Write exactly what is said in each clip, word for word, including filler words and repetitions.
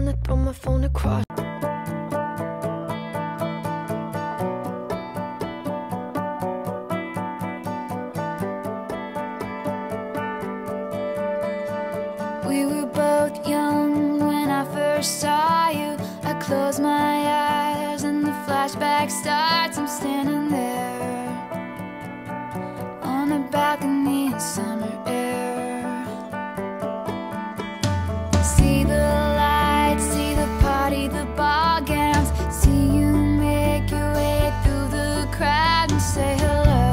wanna throw my phone across. We were both young when I first saw you. I close my eyes and the flashback starts. I'm standing there on a balcony in summer air. See the lights, see the party, the ball gowns. See you make your way through the crowd and say hello.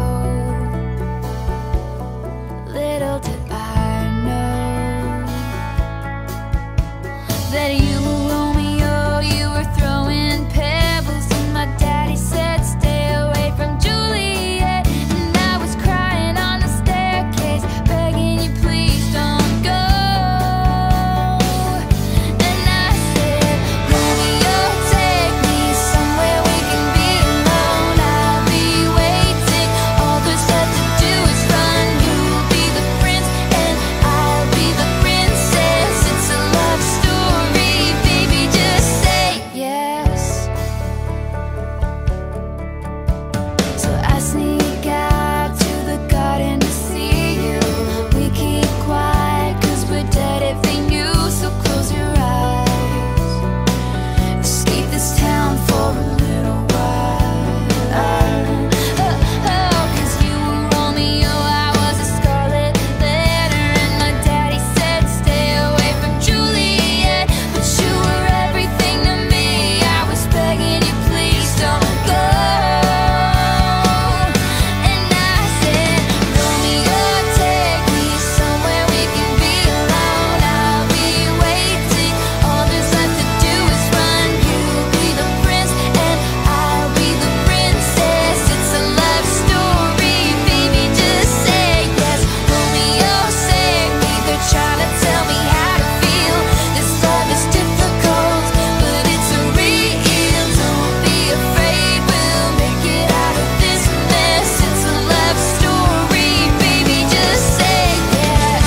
Little did I know that you were Romeo, you were throwing pebbles, and my daddy said stay away from Juliet. And I was crying on the staircase, begging you please don't go. And I said, Romeo, take me somewhere we can be alone. I'll be waiting, all there's left to do is run. You'll be the prince and I'll be the princess. It's a love story, baby, just say yes. So I sneak out to the garden to see you. We keep quiet cause we're dead if they knew. So close your eyes, escape this town for a little while. Oh, oh, cause you were Romeo, I was a scarlet letter, and my daddy said stay away from Juliet. But you were everything to me, I was begging you please don't go. And I said, Romeo, take me somewhere we can be alone. I'll be waiting, all there's left to do is run. You'll be the prince and I'll be the princess. It's a love story, baby, just say yes. Romeo, save me, they're trying to tell me how to feel. This love is difficult, but it's real. Don't be afraid, we'll make it out of this mess. It's a love story, baby, just say yes.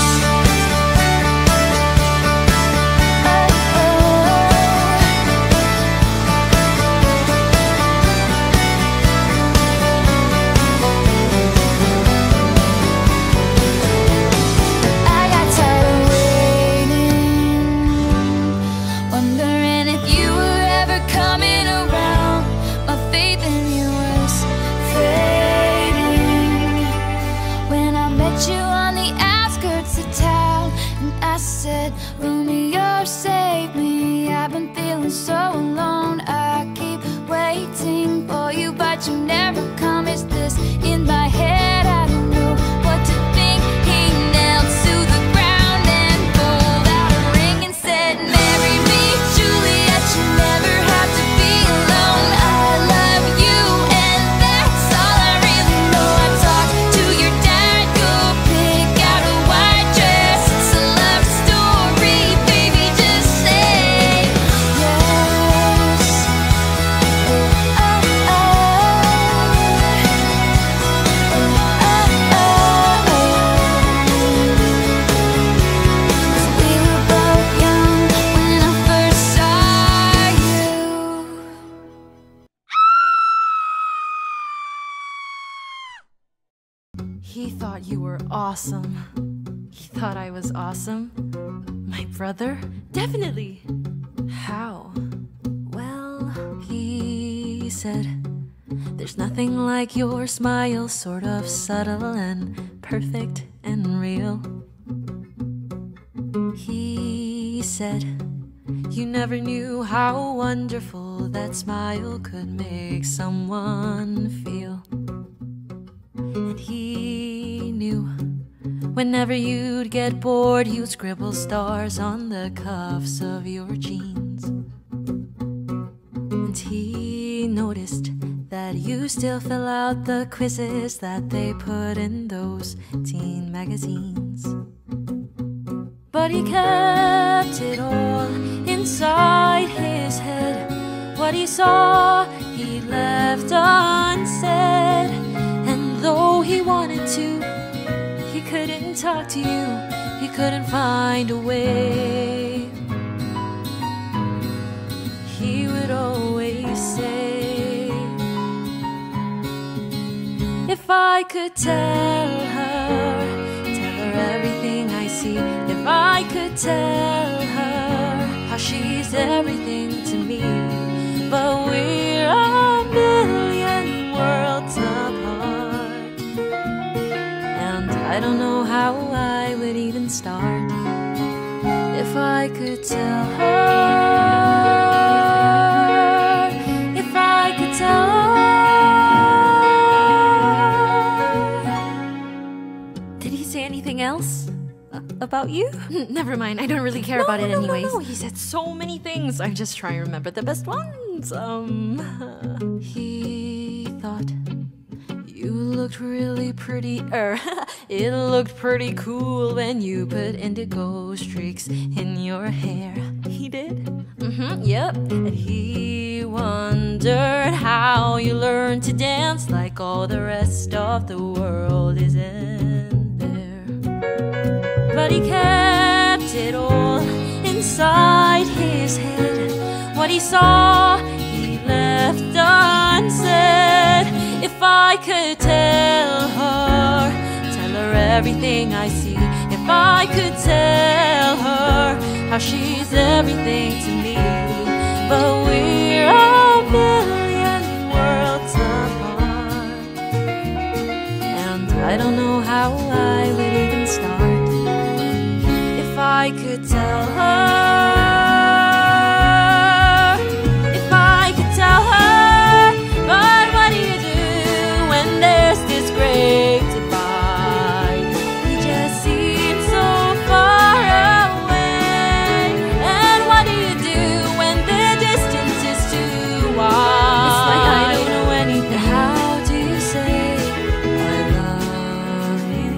I got tired of waiting, wondering if you were ever coming around. My faith in you was fading when I met you on the outskirts of town. And I said, Romeo, save me, I've been feeling so alone. I keep waiting for you, but you never come. Is this in my head? I don't know what to think. He knelt to the ground and pulled out a ring and said, marry me, Juliet, you never have to be alone. I love you and that's all I really know. I talked to your dad, go pick out a white dress. It's a love story, baby, just say yes. Oh, oh, we were both young when I first saw you. He thought you were awesome. He thought I was awesome. My brother? Definitely. How? Well, he said, there's nothing like your smile, sort of subtle and perfect and real. He said, you never knew how wonderful that smile could make someone feel. And he knew whenever you'd get bored, you'd scribble stars on the cuffs of your jeans. And he noticed that you still fill out the quizzes that they put in those teen magazines. But he kept it all inside his head. What he saw, he left unsaid. And though he wanted to, he couldn't talk to you. He couldn't find a way. would always say. If I could tell her, tell her everything I see. If I could tell her how she's everything to me. But we're a million worlds apart, and I don't know how I would even start. If I could tell her, if I could tell her. Did he say anything else? About you? Never mind, I don't really care no, about it no, anyways. No, no, he said so many things. I'm just trying to remember the best ones. Um, he thought you looked really pretty. Er, it looked pretty cool when you put indigo streaks in your hair. He did? Mm-hmm, yep. And he wondered how you learned to dance like all the rest of the world isn't there. But he kept it all inside his head. What he saw, he left unsaid. If I could tell her, tell her everything I see. If I could tell her how she's everything to me. But we're a million worlds apart, and I don't know how I would even start. If I could tell her, if I could tell her, but what do you do when there's this great divide? We just seem so far away. And what do you do when the distance is too wide? It's like I don't know anything. How do you say I love you?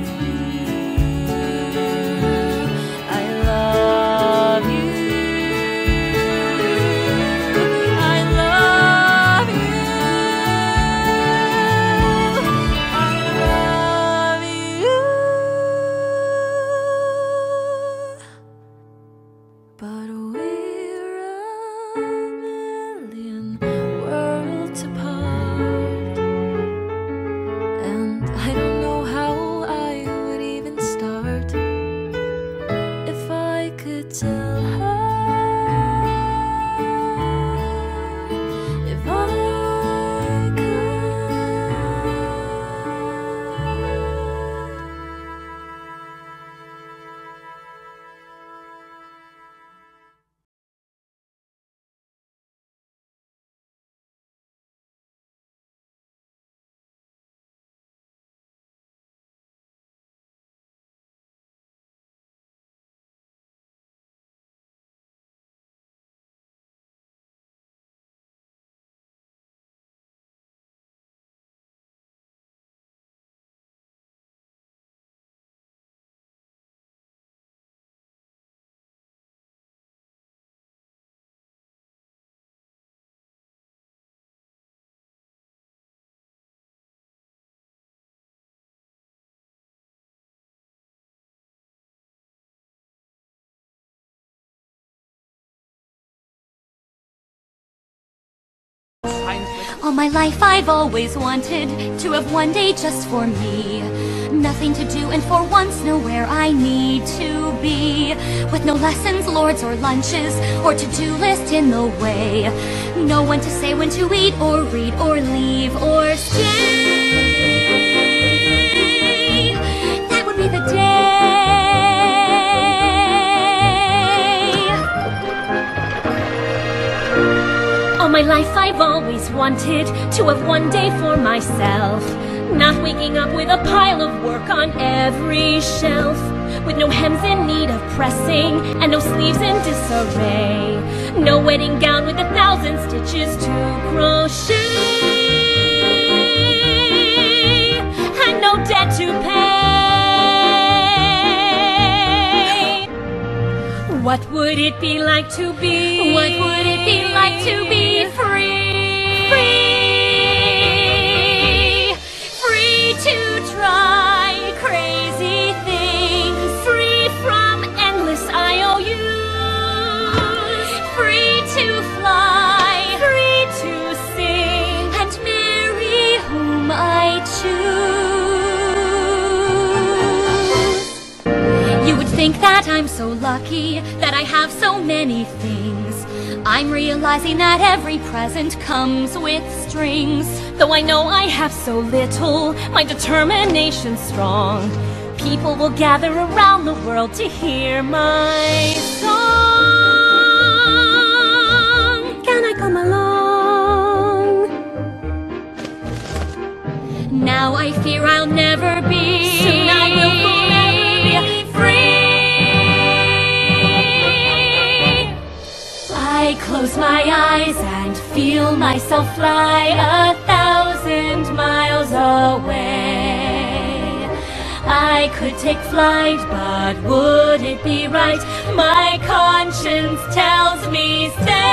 But we're a million worlds apart, and I don't know how I would even start. If I could tell her, if I could. All my life I've always wanted to have one day just for me. Nothing to do and for once nowhere I need to be. With no lessons, lords or lunches or to-do list in the way. No one to say when to eat or read or leave or stay. That would be the day. All my life I've always wanted to have one day for myself. Not waking up with a pile of work on every shelf. With no hems in need of pressing and no sleeves in disarray. No wedding gown with a thousand stitches to crochet. And no debt to pay. What would it be like to be? What would it be like to be free? Free, free to try crazy things. Free from endless I O Us. Free to fly think that I'm so lucky that I have so many things. I'm realizing that every present comes with strings. Though I know I have so little, my determination's strong. People will gather around the world to hear my song. Can I come along? Now I fear I'll never be. Soon I will forever be free. I close my eyes and feel myself fly a thousand miles away. I could take flight, but would it be right? My conscience tells me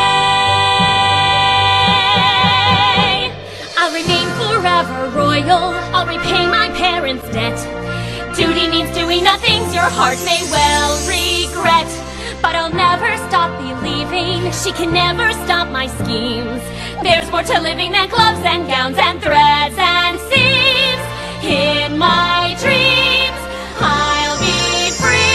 stay. I'll remain forever royal, I'll repay my parents' debt. Duty means doing the things your heart may well regret. But I'll never stop believing, she can never stop my schemes. There's more to living than gloves and gowns and threads and seams. In my dreams, I'll be free.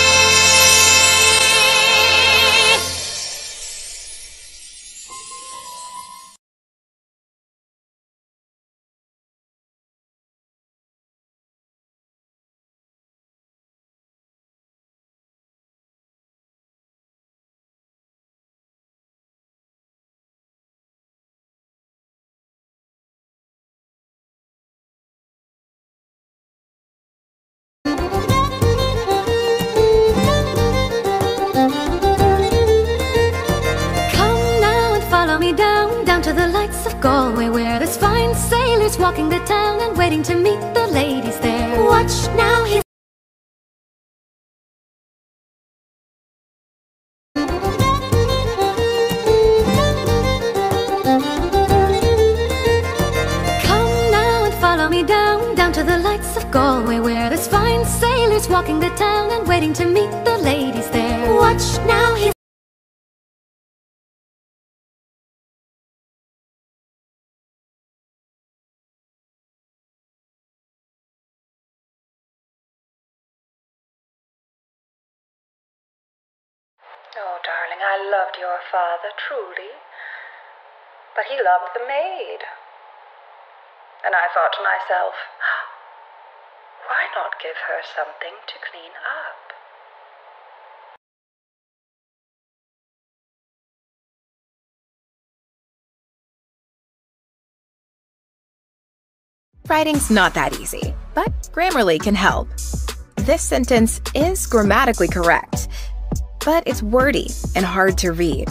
Down, down to the lights of Galway, where there's fine sailors walking the town and waiting to meet the ladies there. Watch now, he's come now and follow me down, down to the lights of Galway, where there's fine sailors walking the town and waiting to meet the ladies there. Watch now, he's Oh, darling, I loved your father, truly. But he loved the maid. And I thought to myself, why not give her something to clean up? Writing's not that easy, but Grammarly can help. This sentence is grammatically correct, but it's wordy and hard to read.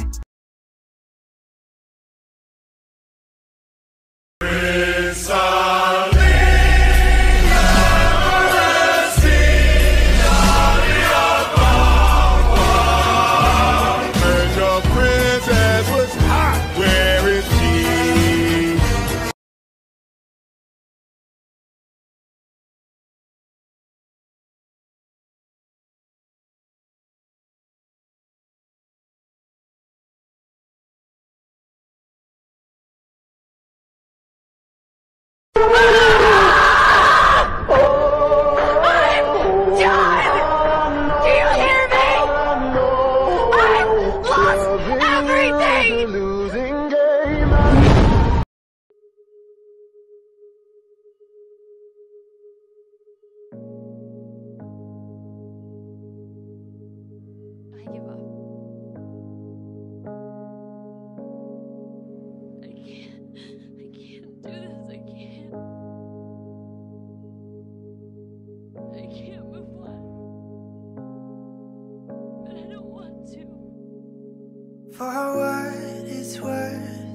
For what it's worth,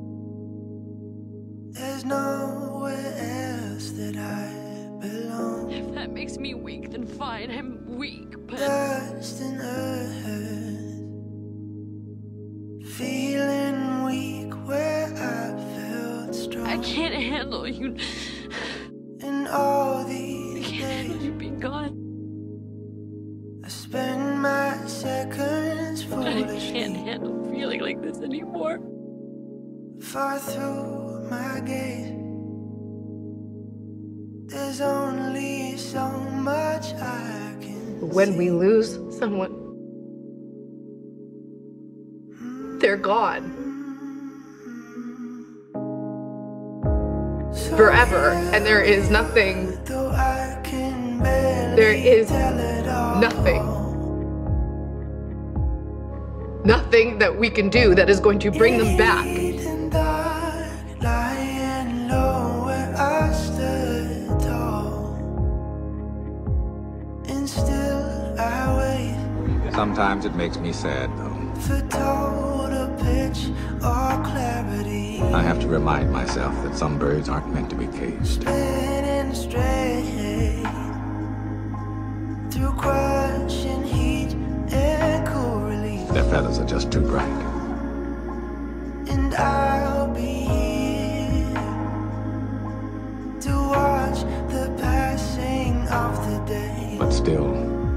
there's nowhere else that I belong. If that makes me weak, then fine, I'm weak, but... Dust and earth, feeling weak where I felt strong. I can't handle you. In all these I can't days, handle you being gone. I spend my seconds I foolishly. can't handle feeling like this anymore. Far through my gaze, there's only so much I can when we lose someone, they're gone. Forever. And there is nothing, there is nothing, nothing that we can do that is going to bring them back. Sometimes it makes me sad, though. I have to remind myself that some birds aren't meant to be caged. Their feathers are just too bright. And I'll be here to watch the passing of the day. But still,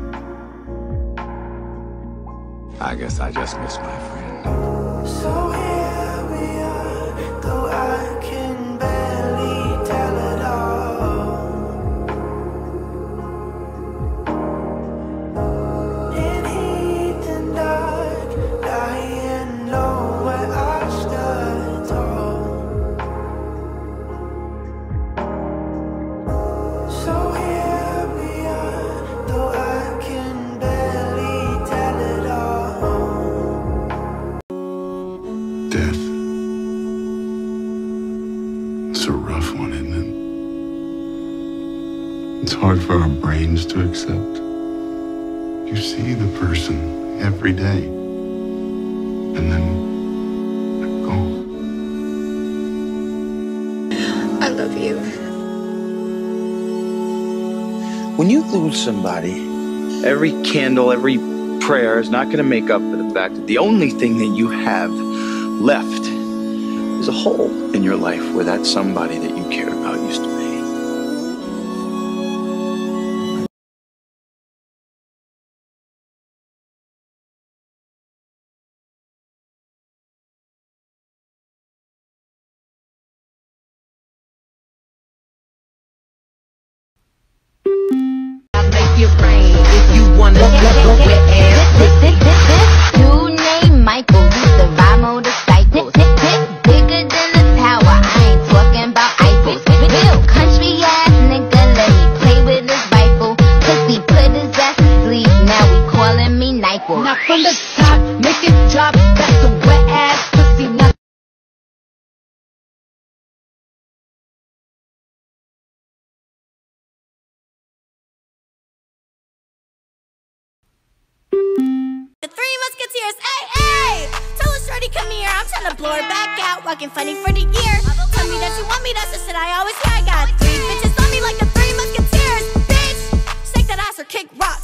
I guess I just miss my friend. So here we are, though I can barely tell it all. In heat and dark, lying low where I stood tall. So here we are, though I can barely tell it all. Death. It's a rough one, isn't it? It's hard for our brains to accept. You see the person every day, and then they're gone. I love you. When you lose somebody, every candle, every prayer is not going to make up for the fact that the only thing that you have left is a hole in your life where that somebody that you cared about used to be. Make it rain if you wanna go where this dude named Michael used to ride motorcycles. Bigger than the tower, I ain't talking about Eiffels. Real country ass nigga, let me play with his rifle. Cause he put his ass to sleep, now he calling me Nyquil. Now from the top, make it drop, that's a wet ass pussy. Now The Three Musketeers, hey, hey! Tell us, shorty, come here, I'm trying to blow her back out. Walking funny for the year. Tell me that you want me, that's the shit I always hear. I got three bitches on me like the Three Musketeers, bitch! Shake that ass or kick rocks.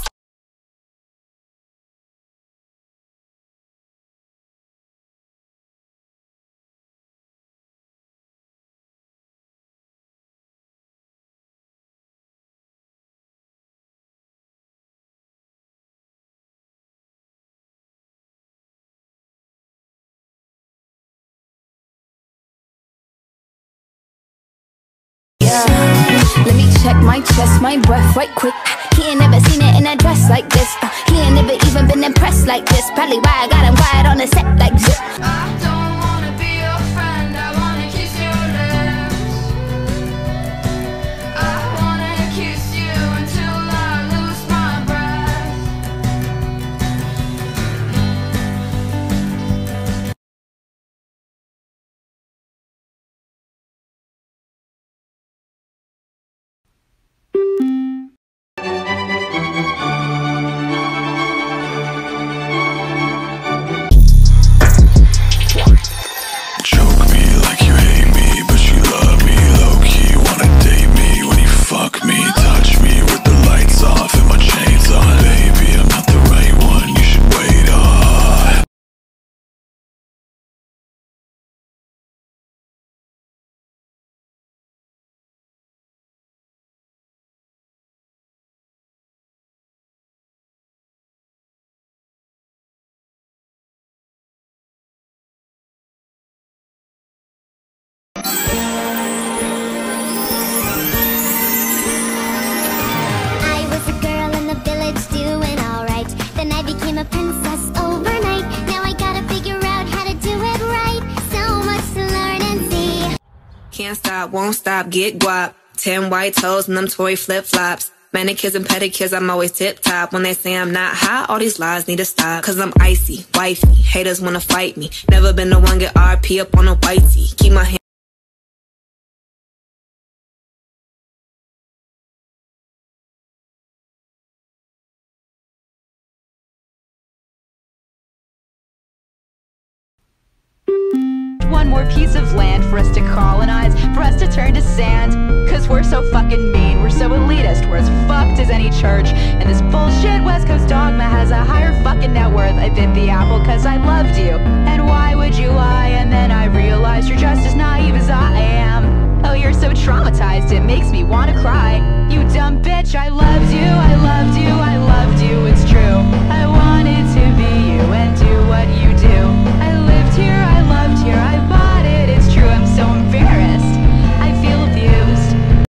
Let me check my chest, my breath right quick. He ain't never seen it in a dress like this. uh, He ain't never even been impressed like this. Probably why I got him quiet on the set like zip. I don't wanna be your friend, I wanna kiss your lips. I wanna kiss you until I lose my breath. top, won't stop, get guap. Ten white toes and them Tory flip-flops. Manicures and pedicures, I'm always tip-top. When they say I'm not hot, all these lies need to stop. Cause I'm icy, wifey, haters wanna fight me. Never been the one get R P up on a whitey. Keep my hand. One more piece of land for us to colonize, for us to turn to sand. Cause we're so fucking mean, we're so elitist, we're as fucked as any church. And this bullshit West Coast dogma has a higher fucking net worth. I bit the apple cause I loved you. And why would you lie? And then I realized you're just as naive as I am. Oh, you're so traumatized, it makes me wanna cry. You dumb bitch, I loved you, I loved you, I loved you, it's true. I wanted to be you and do what you do. I lived here, I loved here, I bought it, it's true, I'm so embarrassed. I feel abused.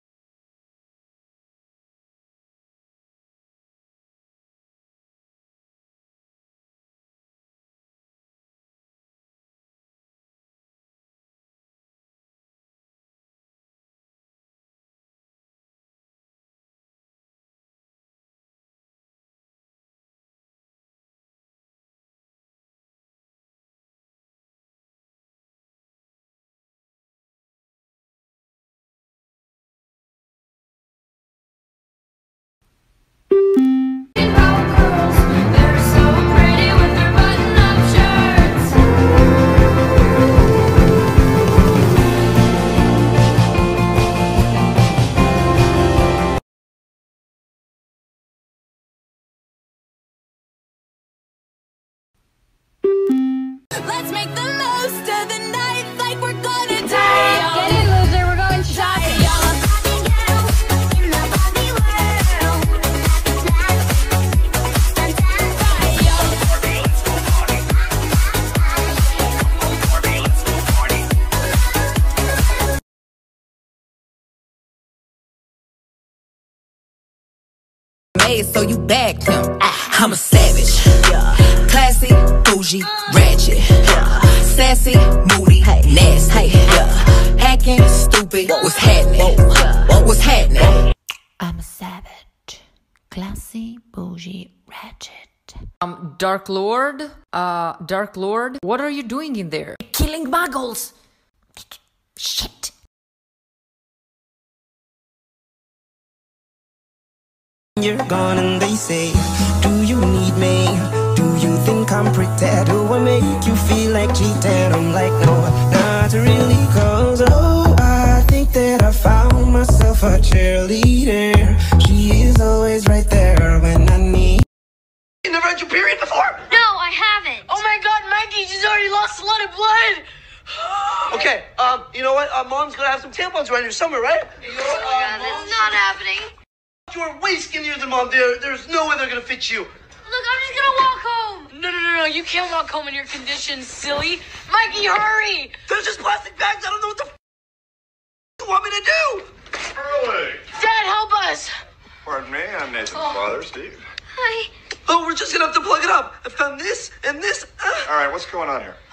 Let's make the most of the night like we're gonna die. Get in, loser, we're going shopping. So you bagged him. I'm a savage, classy, bougie, ratchet, sassy, moody, nasty, hacking, stupid. What's happening? What's happening? I'm a savage, classy, bougie, ratchet. Um, Dark Lord, uh, Dark Lord, what are you doing in there? Killing muggles. Shit. You're gone and they say, do you need me? Do you think I'm pretty? Do I make you feel like cheating? I'm like, no, not really, cause oh, I think that I found myself a cheerleader. She is always right there when I need. You never had your period before? No, I haven't. Oh my god, Mikey, she's already lost a lot of blood. Okay, um, you know what? Uh, Mom's gonna have some tampons around here somewhere, right? You know what? Oh my god, this is not happening. You're way skinnier than Mom. There, there's no way they're gonna fit you. Look, I'm just gonna walk home. No, no, no, no, you can't walk home in your condition, silly. Mikey, hurry! They're just plastic bags. I don't know what the f you want me to do. Shirley! Dad, help us! Pardon me, I'm Nathan's Oh. father, Steve. Hi. Oh, we're just gonna have to plug it up. I found this and this. Uh, All right, what's going on here?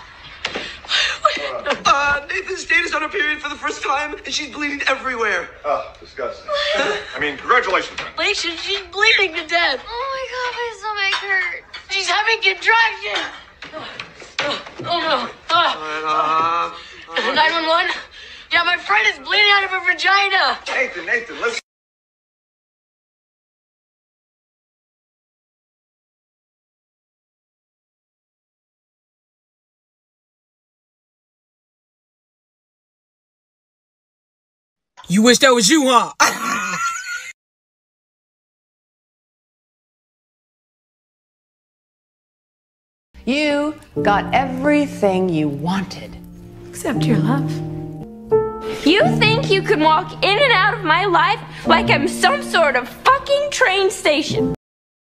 uh, Nathan's date is on her period for the first time, and she's bleeding everywhere. Oh, disgusting. I mean, congratulations, man. Relation, she's bleeding to death. Oh my god, my stomach hurts. She's having contractions. Oh, oh no. Oh. Uh, nine one one? Yeah, my friend is bleeding out of her vagina. Nathan, Nathan, listen. You wish that was you, huh? You got everything you wanted. Except your love. You think you can walk in and out of my life like I'm some sort of fucking train station?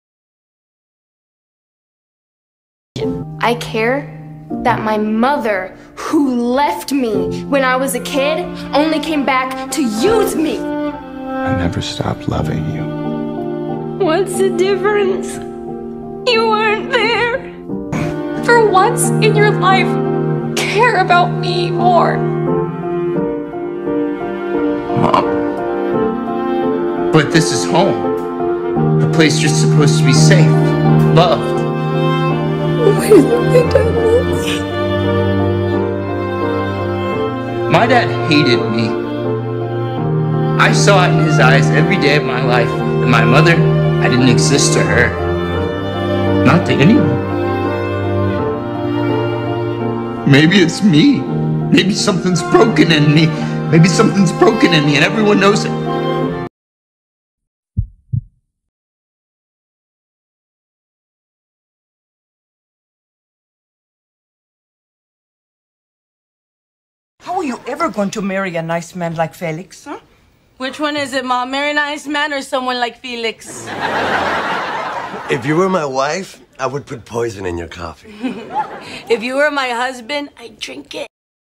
I care that my mother, who left me when I was a kid, only came back to use me. I never stopped loving you. What's the difference? You weren't there. For once in your life, care about me more. But this is home. The place you're supposed to be safe, loved. Why is my dad love me? My dad hated me. I saw it in his eyes every day of my life that my mother, I didn't exist to her. Not to anyone. Maybe it's me. Maybe something's broken in me. Maybe something's broken in me and everyone knows it. How are you ever going to marry a nice man like Felix, huh? Which one is it, Mom? Marry a nice man or someone like Felix? If you were my wife, I would put poison in your coffee. If you were my husband, I'd drink it.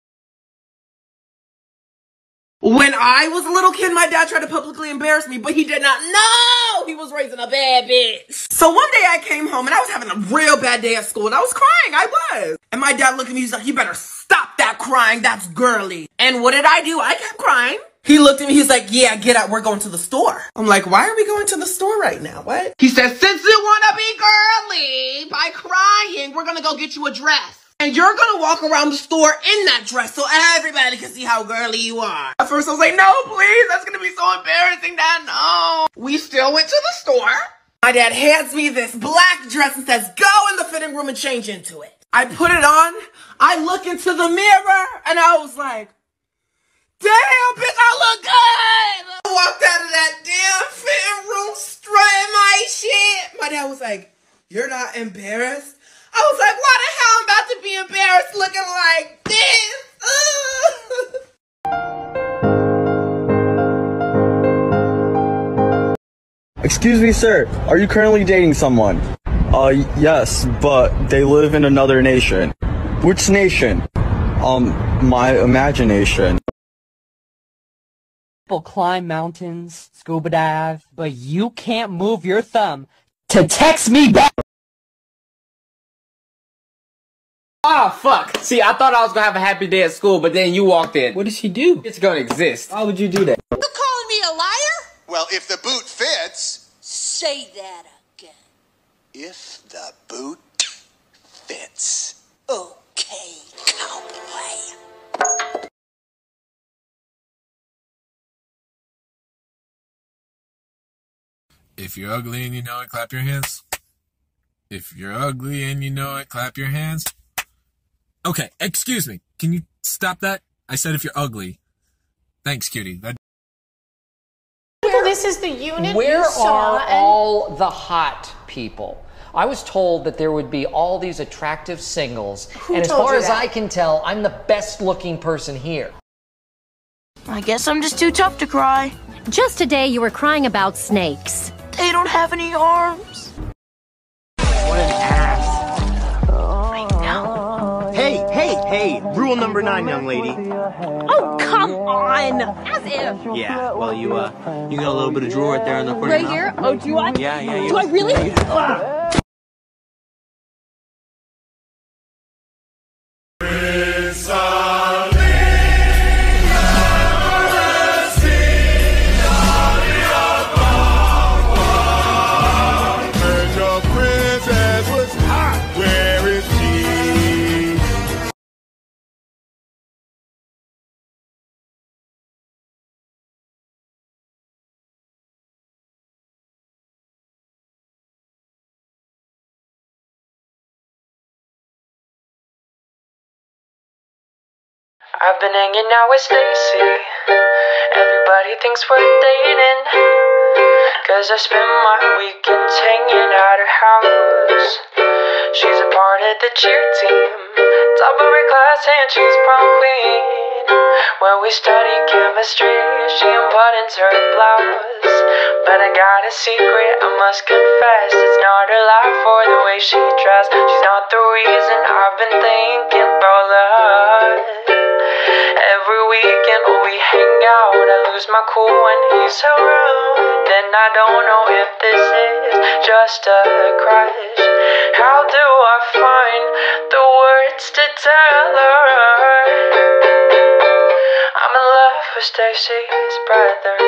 When I was a little kid, my dad tried to publicly embarrass me, but he did not know he was raising a bad bitch. So one day I came home and I was having a real bad day at school and I was crying, I was. And my dad looked at me, he's like, you better stop that crying, that's girly. And what did I do? I kept crying. He looked at me, he's like, yeah, get out, we're going to the store. I'm like, why are we going to the store right now? What? He said, since you wanna be girly by crying, we're gonna go get you a dress. And you're gonna walk around the store in that dress so everybody can see how girly you are. At first I was like, no, please, that's gonna be so embarrassing, Dad, no. We still went to the store. My dad hands me this black dress and says, go in the fitting room and change into it. I put it on, I look into the mirror, and I was like, damn, bitch, I look good. I walked out of that damn fitting room strutting my shit. My dad was like, you're not embarrassed? I was like, why the hell I'm about to be embarrassed looking like this? Excuse me, sir. Are you currently dating someone? Uh, yes, but they live in another nation. Which nation? Um, my imagination. People climb mountains, scuba dive, but you can't move your thumb to text me back. Ah, fuck. See, I thought I was gonna have a happy day at school, but then you walked in. What did she do? It's gonna exist. Why would you do that? You calling me a liar? Well, if the boot fits... Say that again. If the boot fits. Okay, cowboy. If you're ugly and you know it, clap your hands. If you're ugly and you know it, clap your hands. Okay, excuse me. Can you stop that? I said if you're ugly. Thanks, cutie. That This is the unit Where you saw are and all the hot people? I was told that there would be all these attractive singles, Who and as told far you as that? I can tell, I'm the best looking person here. I guess I'm just too tough to cry. Just today you were crying about snakes. They don't have any arms. What an ass. I know. Hey, hey, hey! Rule number nine, young lady. Oh, come on! As if. Yeah, well, you, uh, you got a little bit of drool right there in the front. Right here? Oh, do I? Yeah, yeah, yeah. Do I really? Yeah. I've been hanging out with Stacy. Everybody thinks we're dating, cause I spend my weekends hanging at her house. She's a part of the cheer team, top of her class and she's prom queen. When we study chemistry, she unbuttons her blouse. But I got a secret, I must confess. It's not her life or the way she dressed. She's not the reason I've been thinking about love. Every weekend when we hang out, I lose my cool when he's around. And I don't know if this is just a crush. How do I find the words to tell her I'm in love with Stacy's brother?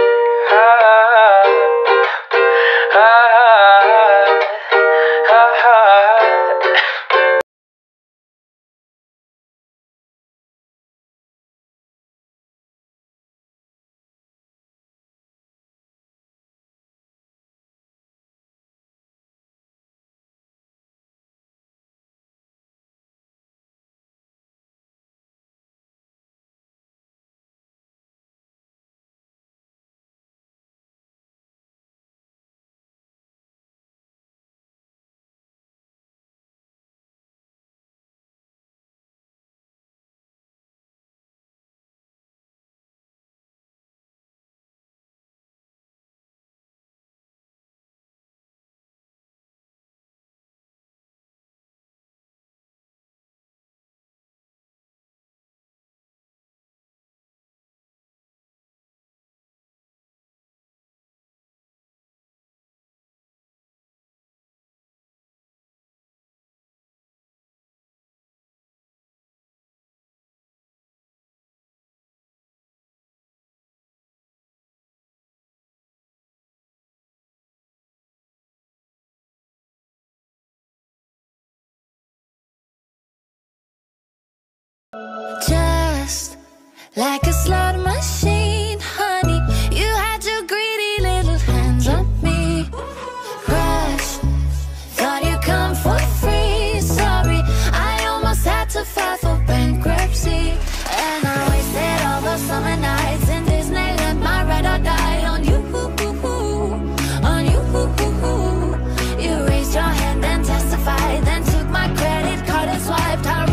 Just like a slot machine, honey, you had your greedy little hands on me. Rush, thought you'd come for free. Sorry, I almost had to file for bankruptcy. And I wasted all those summer nights in Disneyland. My ride or die on you, on you. You raised your hand and testified, then took my credit card and swiped. I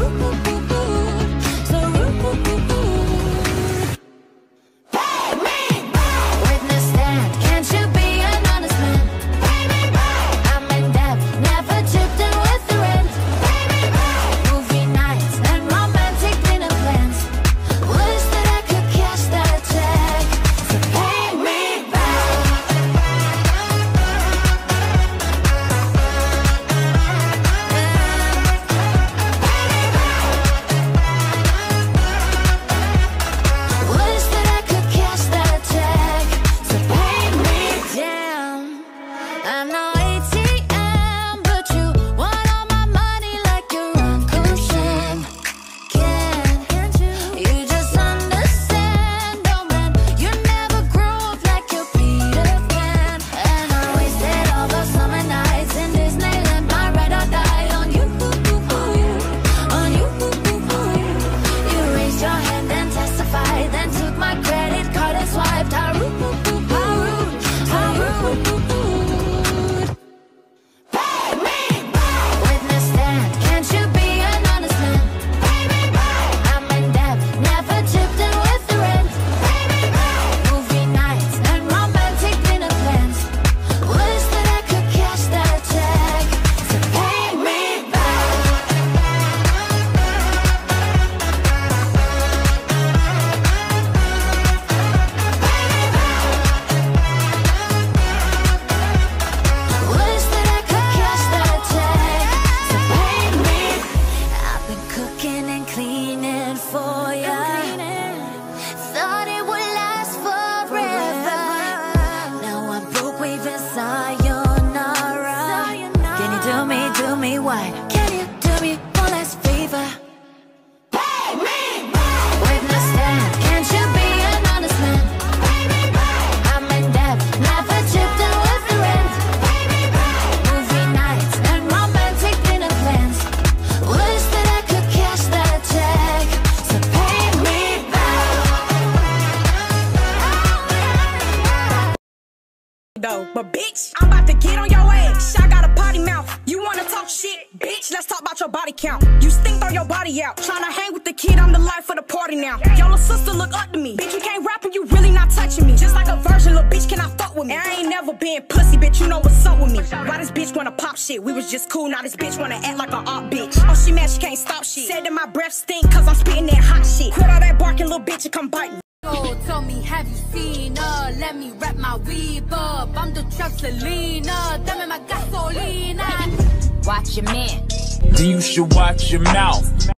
though. But bitch, I'm about to get on your ass. I got a potty mouth. You wanna talk shit? Bitch, let's talk about your body count. You stink, throw your body out. Tryna hang with the kid, I'm the life of the party now. Your little sister look up to me. Bitch, you can't rap and you really not touching me. Just like a virgin, little bitch cannot fuck with me. And I ain't never been pussy, bitch, you know what's up with me. Why this bitch wanna pop shit? We was just cool, now this bitch wanna act like a op bitch. Oh, she mad, she can't stop shit. Said that my breath stink, cause I'm spitting that hot shit. Quit all that barking, little bitch, and come bite me. Oh, tell me, have you seen her? Let me wrap my weave up. I'm the trap Selena. Dame my gasolina. Watch your man. Then you should watch your mouth.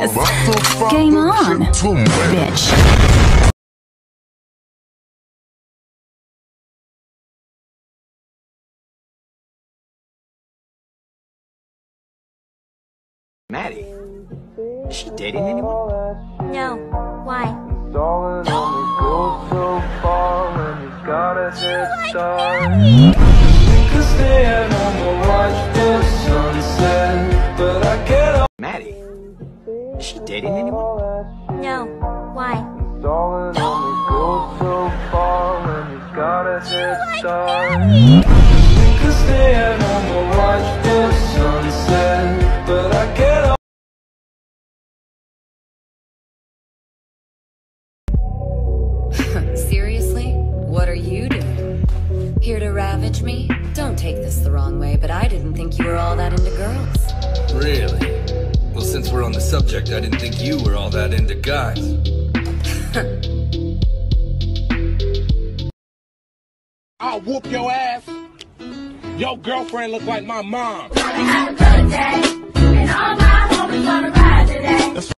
this. Game on, bitch. Maddie, is she dating anyone? No. Why? Maddie, is she dating anyone? No. Why? Seriously? What are you doing? Here to ravage me? Don't take this the wrong way, but I didn't think you were all that into girls. Really? Well, since we're on the subject, I didn't think you were all that into guys. I'll whoop your ass. Your girlfriend look like my mom. Have a good day, and all my homies gonna ride today. That's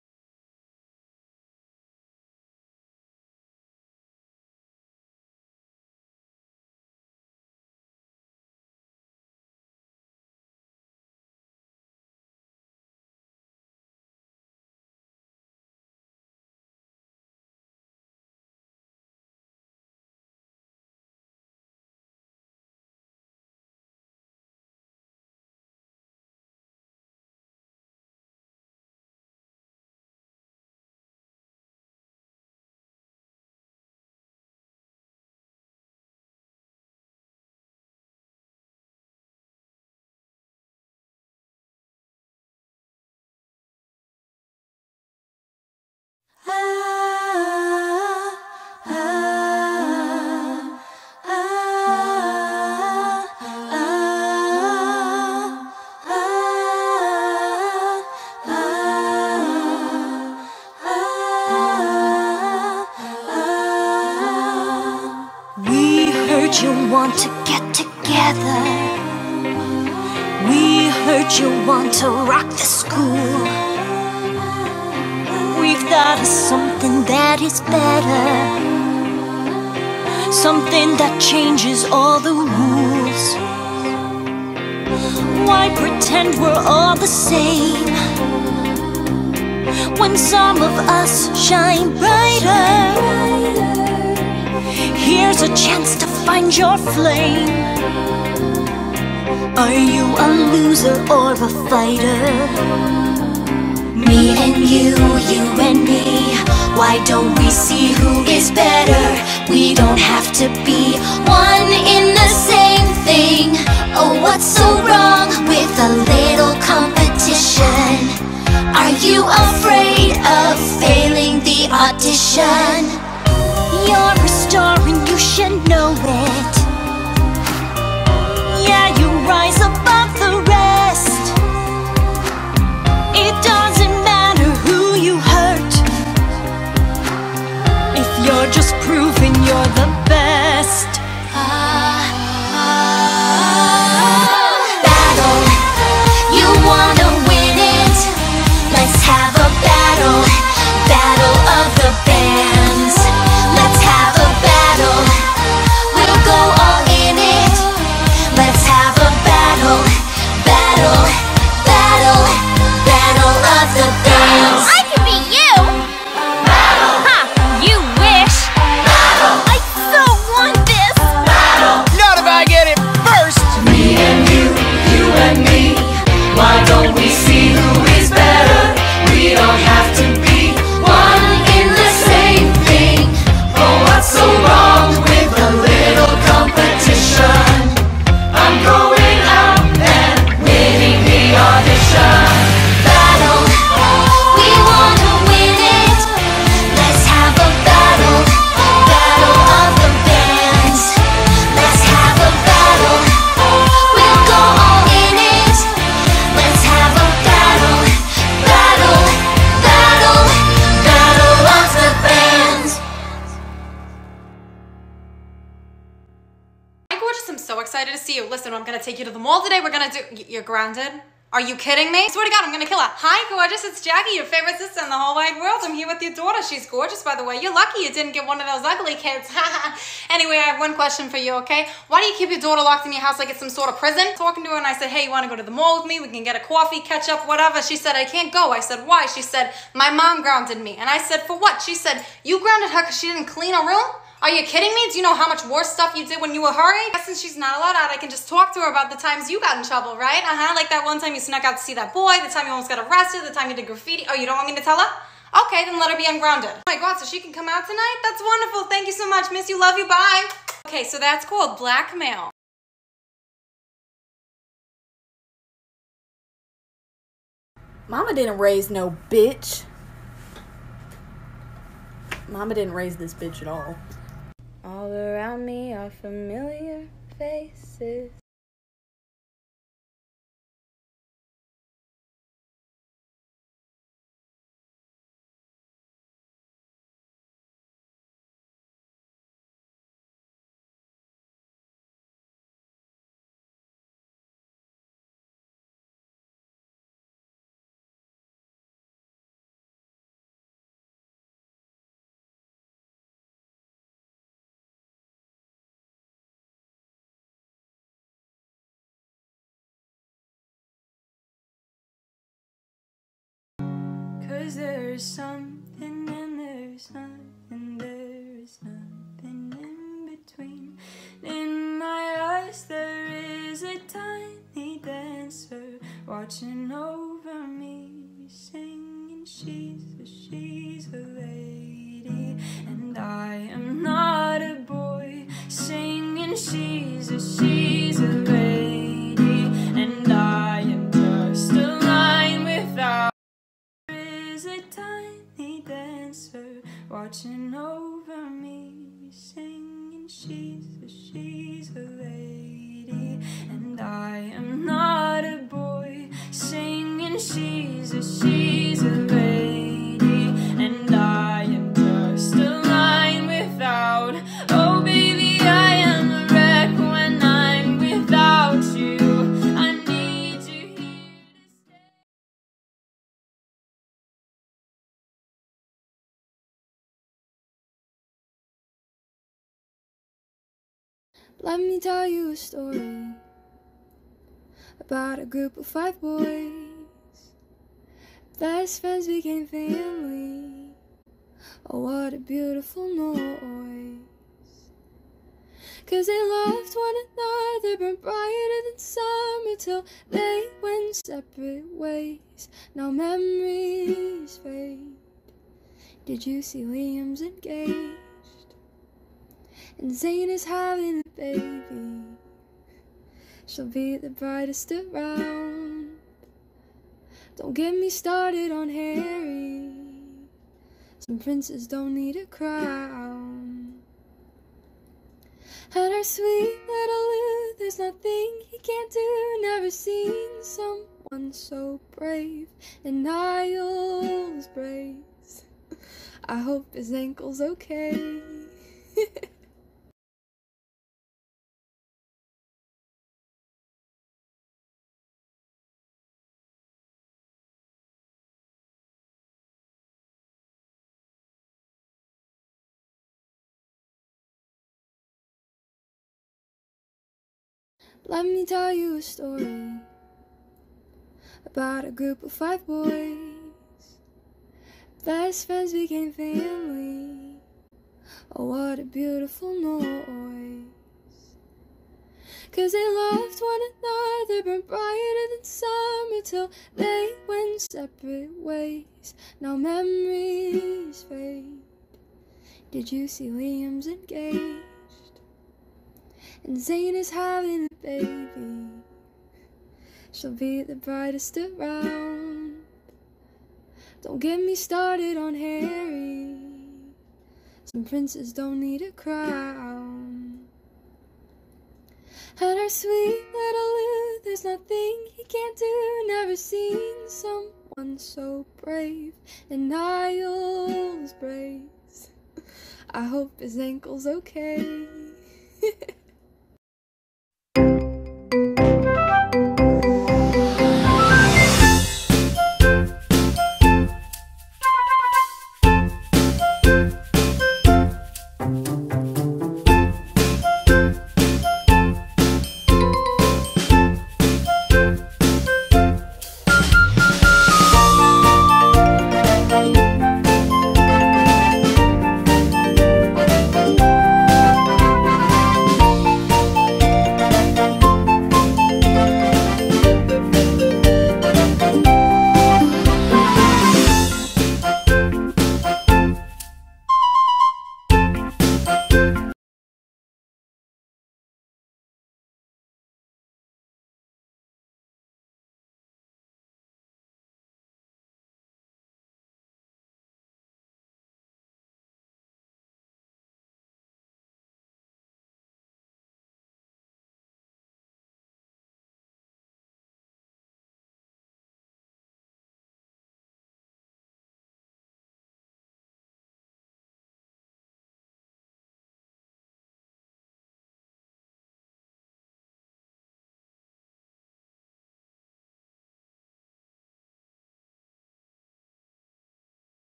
We heard you want to get together. We heard you want to rock the school. We've thought of something that is better, something that changes all the rules. Why pretend we're all the same when some of us shine brighter? Here's a chance to find your flame. Are you a loser or a fighter? Me and you, you and me. Why don't we see who is better? We don't have to be one in the same thing. Oh, what's so wrong with a little competition? Are you afraid of failing the audition? You're a star and you should know it. Yeah, you rise above the rest. It doesn't matter who you hurt if you're just proving you're the best. Ah, ah, battle, you wanna win it? Let's have a battle, battle of the bands. Let's have a battle, we'll go all in it. Let's have a battle, battle, battle, battle of the bands. I can be you! Battle! Ha! You wish! Battle! I so want this! Battle! Not if I get it first! Me and you, you and me. Why don't we see who is better? We don't have to be one in the same thing. Oh, what's so wrong with a little competition? I'm going out and winning the audition. Battle, we wanna win it. Let's have a battle, battle of the bands. Let's have a battle, we'll go all in it. Let's have a battle, battle, battle, battle of the bands. Hi, gorgeous. I'm so excited to see you. Listen, I'm gonna take you to the mall today. We're gonna do. y- You're grounded? Are you kidding me? I swear to God, I'm gonna kill her. Hi, gorgeous. It's Jackie, your favorite sister in the whole wide world. I'm here with your daughter. She's gorgeous, by the way. You're lucky you didn't get one of those ugly kids. Anyway, I have one question for you, okay? Why do you keep your daughter locked in your house like it's some sort of prison? Talking to her and I said, hey, you wanna go to the mall with me? We can get a coffee, catch up, whatever. She said, I can't go. I said, why? She said, my mom grounded me. And I said, for what? She said, you grounded her because she didn't clean her room? Are you kidding me? Do you know how much worse stuff you did when you were her age? Since she's not allowed out, I can just talk to her about the times you got in trouble, right? Uh-huh, like that one time you snuck out to see that boy, the time you almost got arrested, the time you did graffiti. Oh, you don't want me to tell her? Okay, then let her be ungrounded. Oh my God, so she can come out tonight? That's wonderful. Thank you so much. Miss you, love you, bye. Okay, so that's called blackmail. Mama didn't raise no bitch. Mama didn't raise this bitch at all. All around me are familiar faces. Cause there's something and there's nothing, there's nothing in between. In my eyes there is a tiny dancer watching over me, singing she's a, she's a lady, and I am not a boy, singing she's a, she's a lady, and I am just a line without. A tiny dancer watching over me, singing she's a, she's a lady, and I am not a boy, singing she's a, she's a lady, and I am just a line without. Oh baby, I am a wreck when I'm without you. I need you here to stay. Let me tell you a story about a group of five boys. Best friends became family. Oh, what a beautiful noise. Cause they loved one another, burned brighter than summer till they went separate ways. Now memories fade. Did you see Liam's engaged? And Zane is having a baby. She'll be the brightest around. Don't get me started on Harry. Some princes don't need a crown. And our sweet little Lou, there's nothing he can't do. Never seen someone so brave. And Niall's brace, I hope his ankle's okay. Let me tell you a story about a group of five boys. Best friends became family. Oh, what a beautiful noise. Cause they loved one another, burned brighter than summer till they went separate ways. Now memories fade. Did you see Liam's engaged? And Zane is having a baby. She'll be the brightest around. Don't get me started on Harry. Some princes don't need a crown. And our sweet little Lou, there's nothing he can't do. Never seen someone so brave. And Niall's brace, I hope his ankle's okay.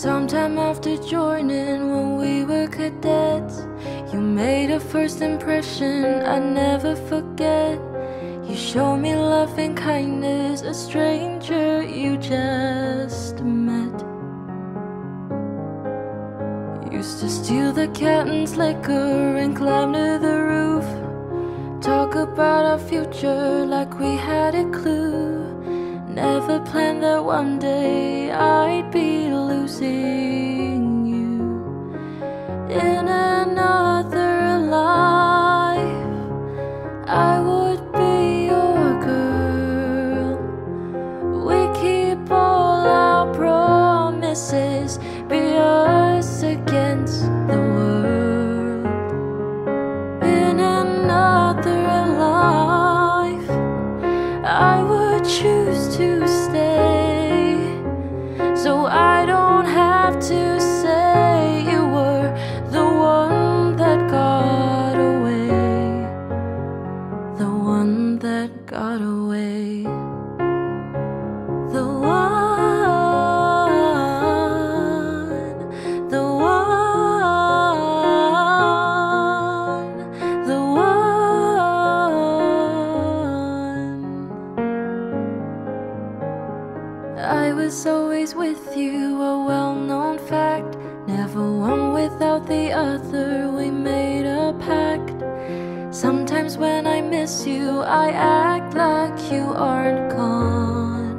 Sometime after joining when we were cadets, you made a first impression I never forget. You showed me love and kindness, a stranger you just met. Used to steal the captain's liquor and climb to the roof. Talk about our future like we had a clue. Never planned that one day I'd be losing you. In another life, I would be your girl. We keep all our promises, be us against the world. In another life, I would choose to stay, so I don't have to say you were the one that got away, the one that got away, the one, the one, the one. I was always with you, a well-known fact. Never one without the other, we made a pact. Sometimes when I miss you, I act like you aren't gone.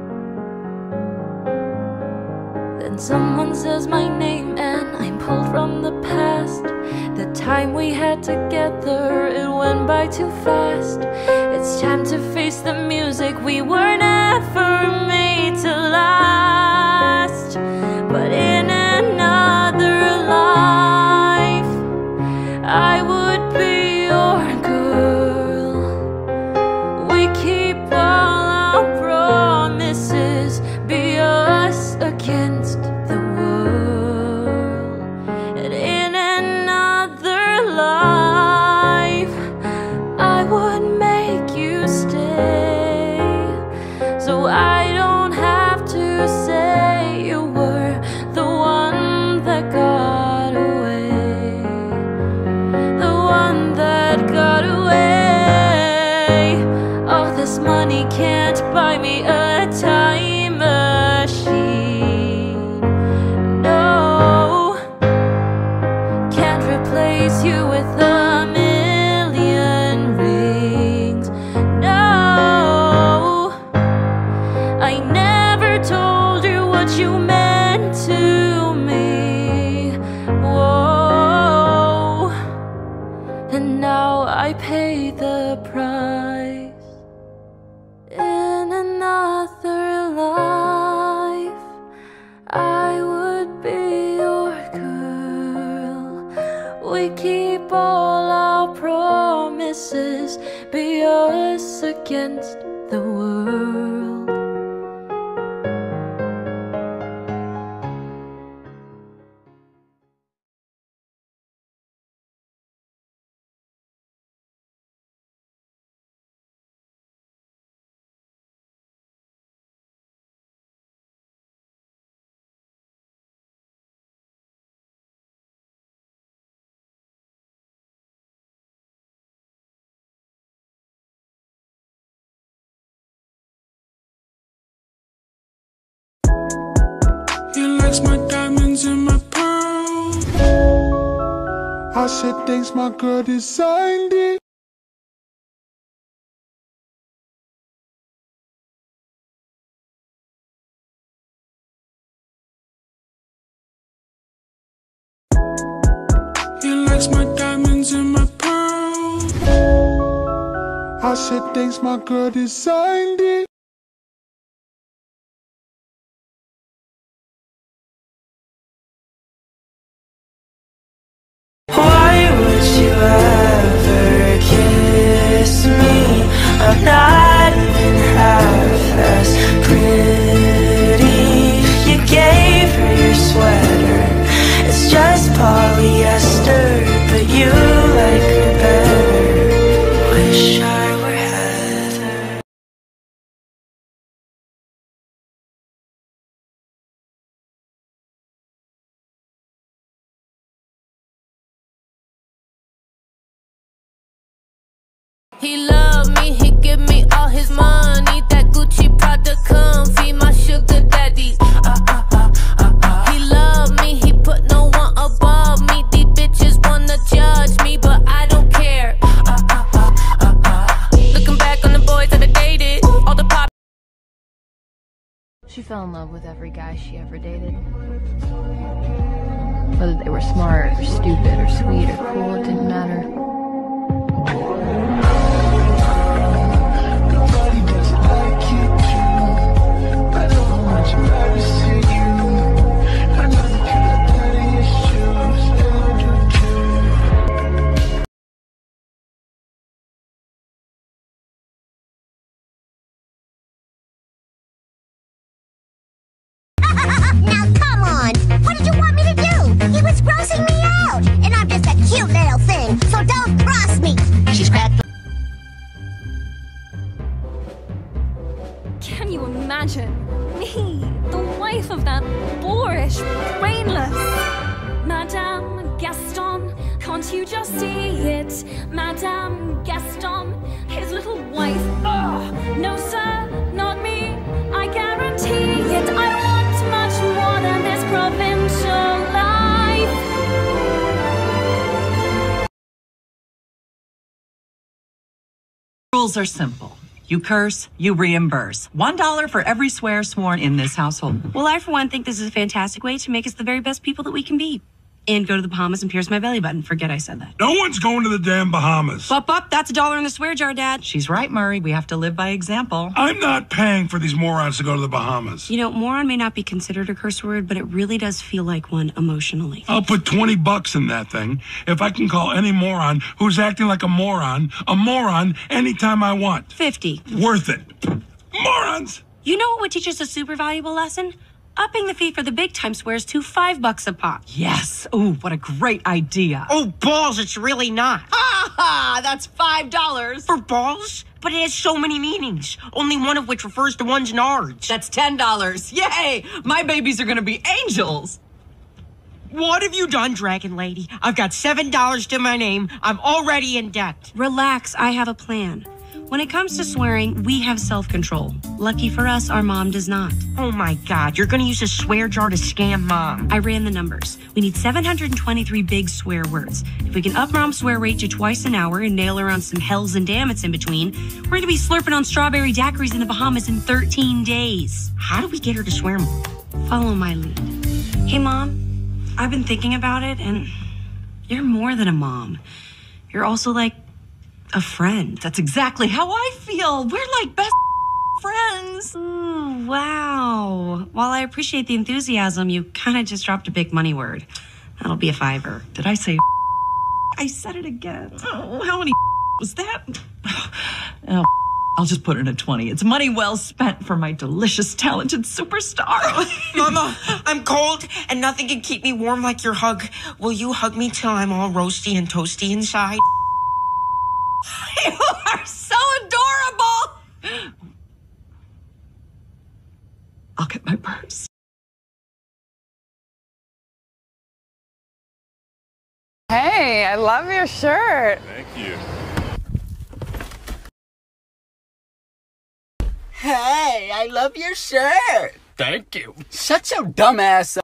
Then someone says my name and I'm pulled from the past. The time we had together, it went by too fast. It's time to face the music, we were never made to last. But in another life, I would be your girl. We keep all our promises, be us against the world. And in another life, I would make you stay, so I don't have to say you were the one that got away, the one that got away. All this money can't buy me a time machine. No, can't replace you with a million rings. No, I never told you what you meant to me. Whoa, and now I pay the price. In another life, I would be your girl. We keep all our promises, be us against the world. He likes my diamonds and my pearls. I said thanks, my girl designed it. He likes my diamonds and my pearls. I said thanks, my girl designed it. Why would you ever kiss me? I'm not even half as pretty. You gave her your sweater, it's just polyester, but you like her better. Wish I He love me, he give me all his money. That Gucci Prada comfy, my sugar daddy. Uh, uh, uh, uh, uh. He love me, he put no one above me. These bitches wanna judge me, but I don't care. Uh, uh, uh, uh, uh. Looking back on the boys that I dated, all the pop. She fell in love with every guy she ever dated. Whether they were smart or stupid or sweet or cool, it didn't matter. Now come on! What did you want me to do? He was grossing me out! And I'm just a cute little thing, so don't cross me! She's cracked. Can you imagine? Me, the wife of that boorish, brainless Madame Gaston. Can't you just see it? Madame Gaston, his little wife. Ugh, no sir, not me. I guarantee it. I want much more than this provincial life. Rules are simple. You curse, you reimburse. One dollar for every swear sworn in this household. Well, I, for one, think this is a fantastic way to make us the very best people that we can be. And go to the Bahamas and pierce my belly button. Forget I said that. No one's going to the damn Bahamas. Bup, bup, that's a dollar in the swear jar, Dad. She's right, Murray. We have to live by example. I'm not paying for these morons to go to the Bahamas. You know, moron may not be considered a curse word, but it really does feel like one emotionally. I'll put twenty bucks in that thing if I can call any moron who's acting like a moron a moron anytime I want. fifty. Worth it. Morons! You know what would teach us a super valuable lesson? Upping the fee for the big time swears to five bucks a pop. Yes. Oh, what a great idea. Oh, balls, it's really not. Ha ha! That's five dollars. For balls? But it has so many meanings, only one of which refers to one's nards. That's ten dollars. Yay! My babies are gonna be angels. What have you done, Dragon Lady? I've got seven dollars to my name. I'm already in debt. Relax, I have a plan. When it comes to swearing, we have self-control. Lucky for us, our mom does not. Oh my God, you're gonna use a swear jar to scam Mom. I ran the numbers. We need seven hundred twenty-three big swear words. If we can up Mom's swear rate to twice an hour and nail her on some hells and dammits in between, we're gonna be slurping on strawberry daiquiris in the Bahamas in thirteen days. How do we get her to swear more? Follow my lead. Hey, Mom, I've been thinking about it, and you're more than a mom. You're also like a friend. That's exactly how I feel. We're like best friends. Ooh, wow. While I appreciate the enthusiasm, you kind of just dropped a big money word. That'll be a fiver. Did I say I said it again. Oh, how many was that? Oh, I'll just put it at twenty. It's money well spent for my delicious, talented superstar. Mama, I'm cold and nothing can keep me warm like your hug. Will you hug me till I'm all roasty and toasty inside? You are so adorable. I'll get my purse. Hey, I love your shirt. Thank you. Hey, I love your shirt. Thank you. Shut your dumb ass up.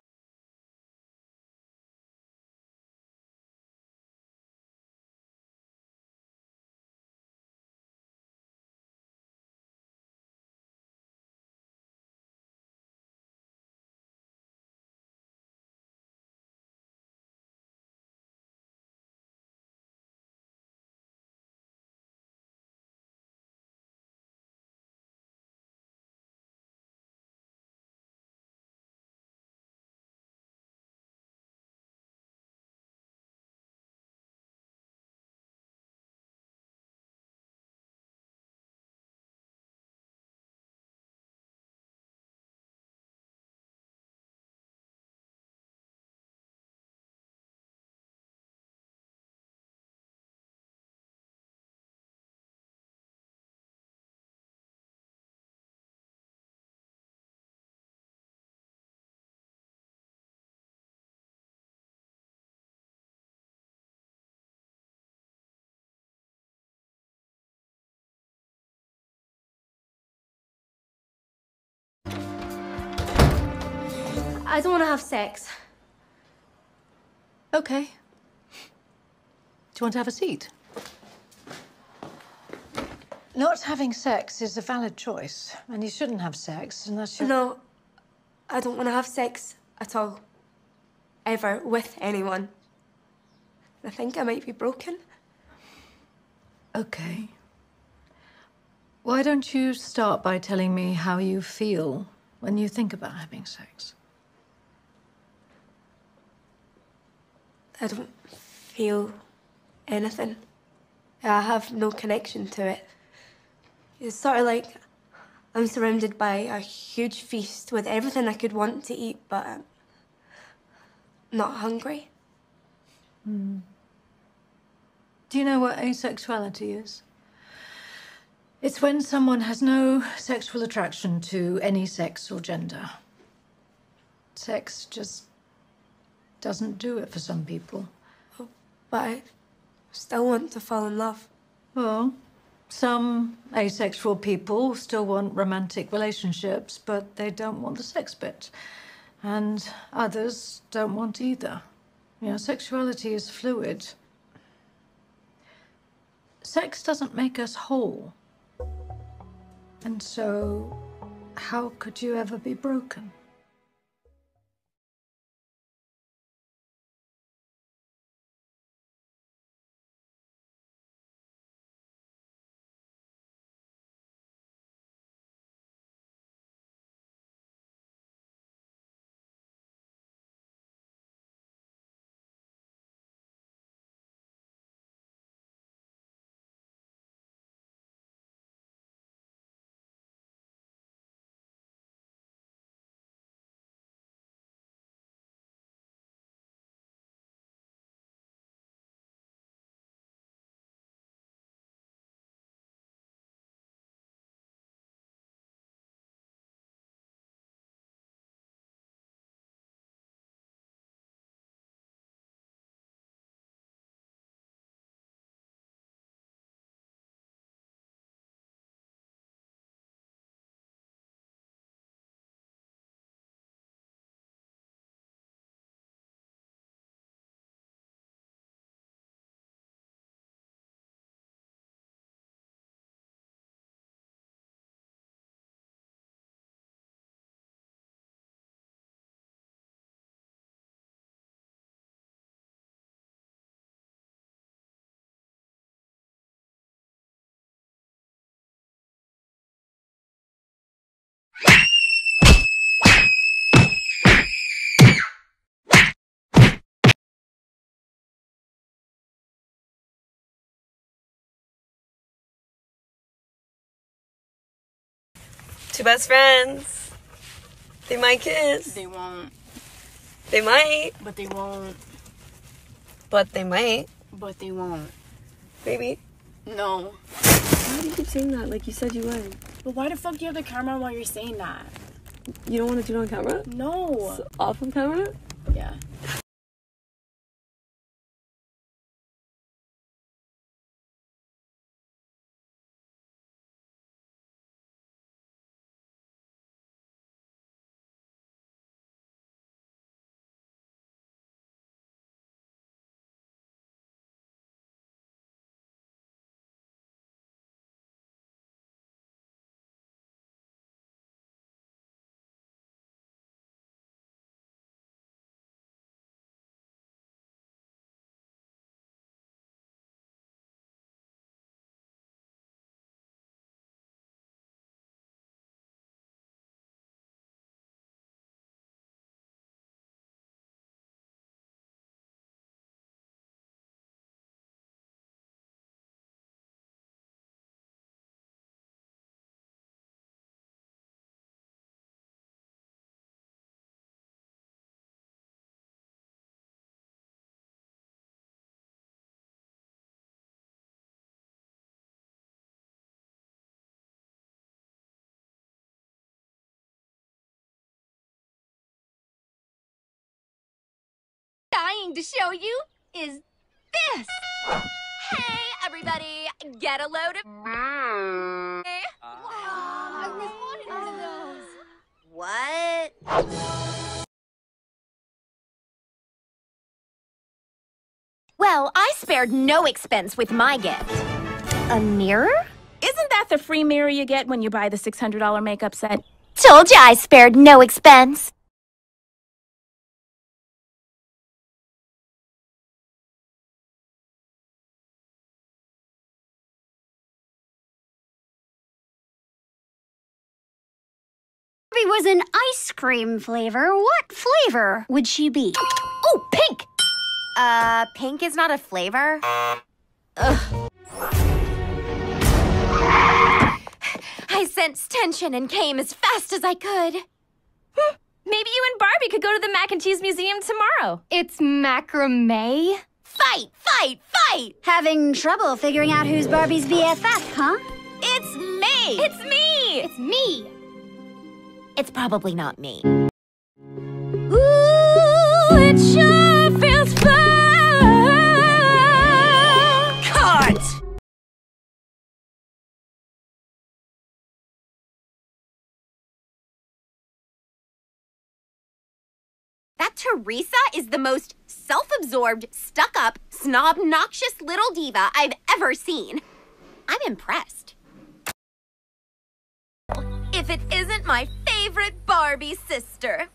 I don't want to have sex. Okay. Do you want to have a seat? Not having sex is a valid choice, and you shouldn't have sex unless you're... No, I don't want to have sex at all. Ever with anyone. I think I might be broken. Okay. Why don't you start by telling me how you feel when you think about having sex? I don't feel anything. I have no connection to it. It's sort of like I'm surrounded by a huge feast with everything I could want to eat, but I'm not hungry. Hmm. Do you know what asexuality is? It's when someone has no sexual attraction to any sex or gender. Sex just doesn't do it for some people. Oh, but I still want to fall in love. Well, some asexual people still want romantic relationships, but they don't want the sex bit. And others don't want either. You know, sexuality is fluid. Sex doesn't make us whole. And so, how could you ever be broken? Two best friends. They might kiss. They won't. They might. But they won't. But they might. But they won't. Maybe. No. Why do you keep saying that? Like you said you would. But why the fuck do you have the camera on while you're saying that? You don't want to do it on camera? No. So off on camera? Yeah. Dying to show you is this. Hey, everybody, get a load of. Wow, I always wanted one of those. What? Well, I spared no expense with my gift. A mirror? Isn't that the free mirror you get when you buy the six hundred dollar makeup set? Told ya I spared no expense. Barbie was an ice cream flavor. What flavor would she be? Oh, pink! Uh, pink is not a flavor? Ugh. I sensed tension and came as fast as I could. Maybe you and Barbie could go to the Mac and Cheese Museum tomorrow. It's macrame? Fight, fight, fight! Having trouble figuring out who's Barbie's B F F, huh? It's me! It's me! It's me! It's probably not me. Ooh, it sure feels fun! Cut! That Teresa is the most self-absorbed, stuck-up, snob-noxious little diva I've ever seen. I'm impressed. If it isn't my favorite Barbie sister.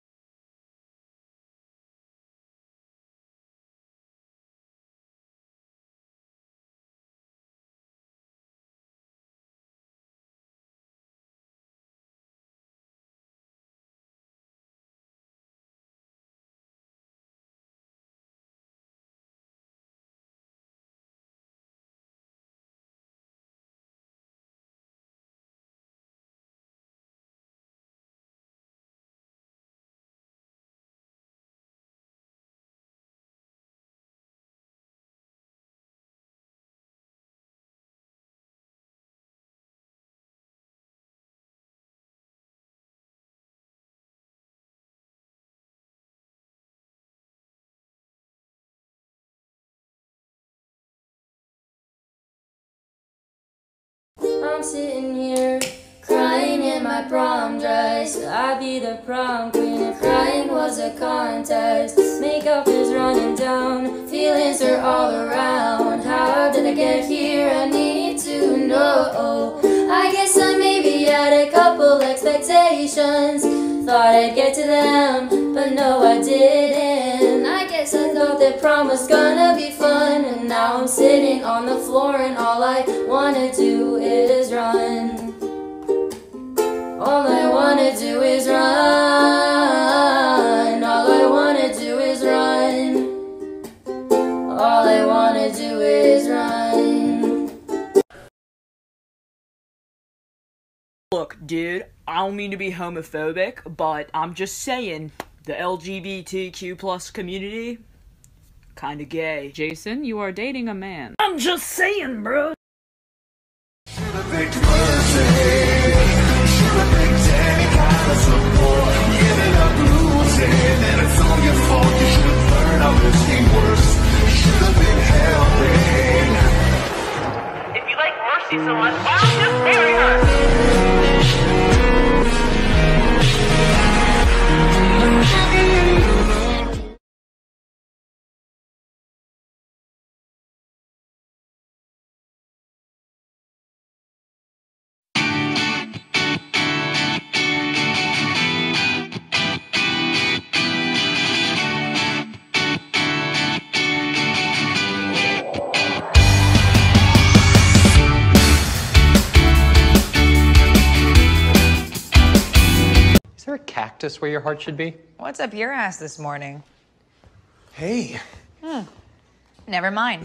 I'm sitting here, crying in my prom dress. I'd be the prom queen if crying was a contest. Makeup is running down, feelings are all around. How did I get here? I need to know. I guess I maybe had a couple expectations. Thought I'd get to them, but no I didn't. I guess I thought that prom was gonna be fun, and now I'm sitting on the floor and all I wanna do is run. All I wanna do is run. All I wanna do is run. All I wanna do is run. Look, dude, I don't mean to be homophobic, but I'm just saying, the L G B T Q plus community, kinda gay. Jason, you are dating a man. I'm just saying, bro. If you like Mercy so much, why don't you just marry her? Is there a cactus where your heart should be? What's up your ass this morning? Hey. Hmm. Never mind.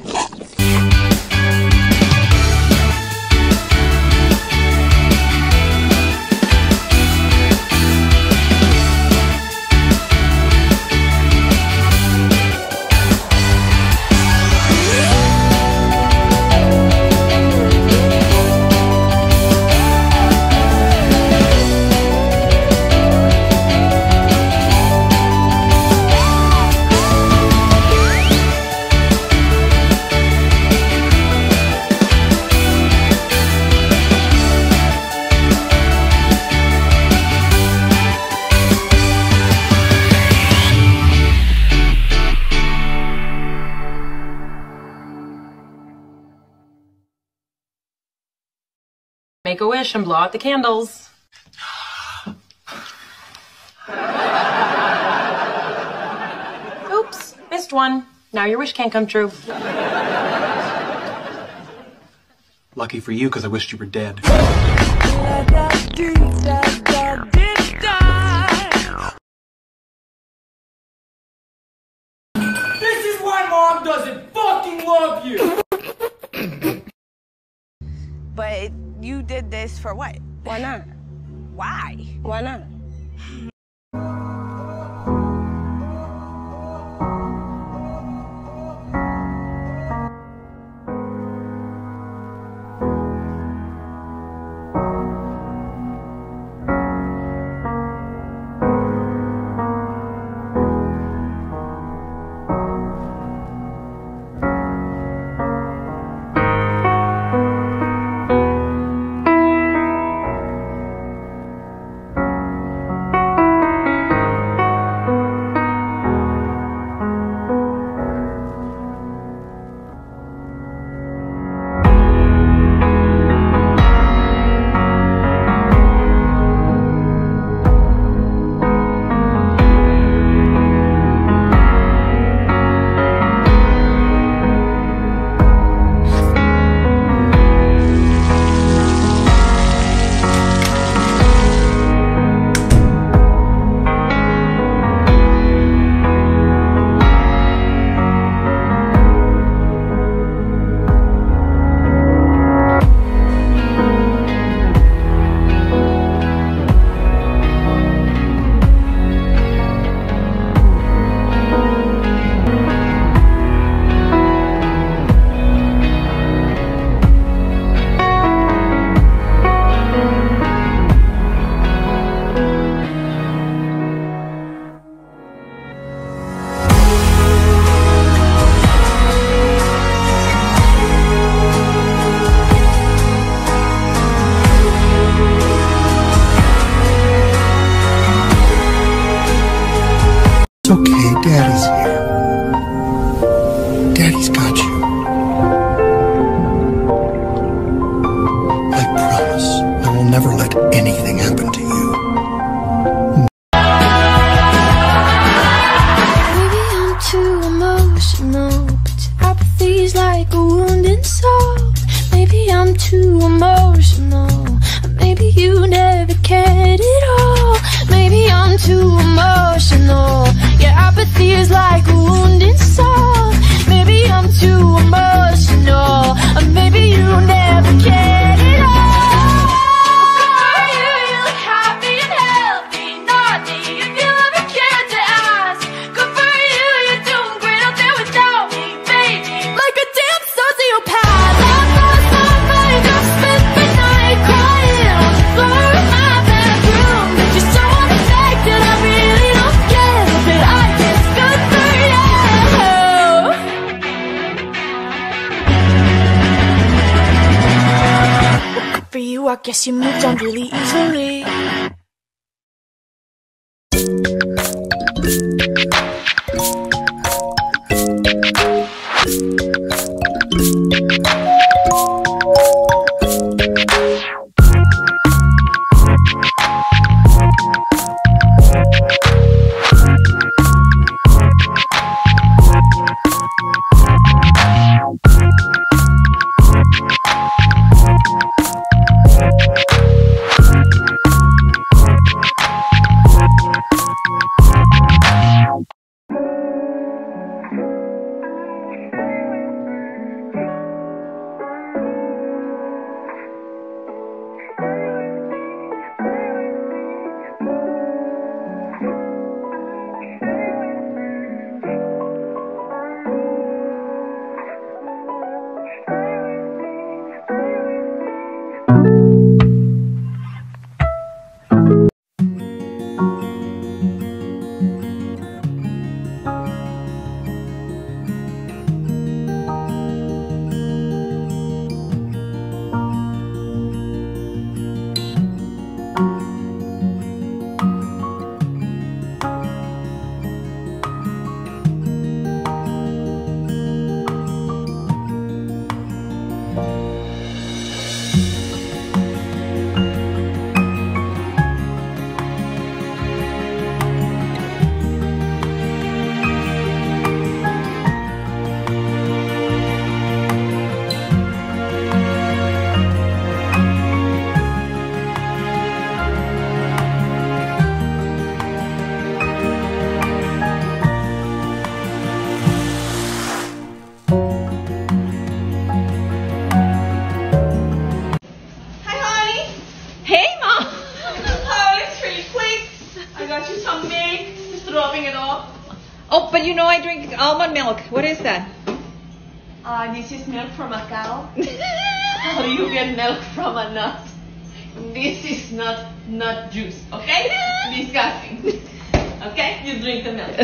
Make a wish and blow out the candles. Oops, missed one. Now your wish can't come true. Lucky for you, because I wished you were dead. This is why Mom doesn't fucking love you! But you did this for what? Why not? Why? Why not? It's okay, Daddy's here. Daddy's got you. I promise I will never let anything happen to you. Maybe I'm too emotional, but your apathy's like a wounded soul. Maybe I'm too emotional, maybe you never cared at all. Maybe I'm too emotional. Your apathy is like a wounded soul. Maybe I'm too emotional, or maybe you never cared at all. For you, you look happy and healthy, not me if you ever cared to ask. Good for you, you're doing great out there without me, baby. Like a damn sociopath, I lost my mind, I spent the night crying on the floor of my bedroom. But you're so unaffected, I really don't care, but I guess good for you. For you, I guess you moved on really easily. almond milk. What is that? Uh, this is milk from a cow. How do you get milk from a nut? This is not nut juice, okay? Disgusting. Okay? You drink the milk.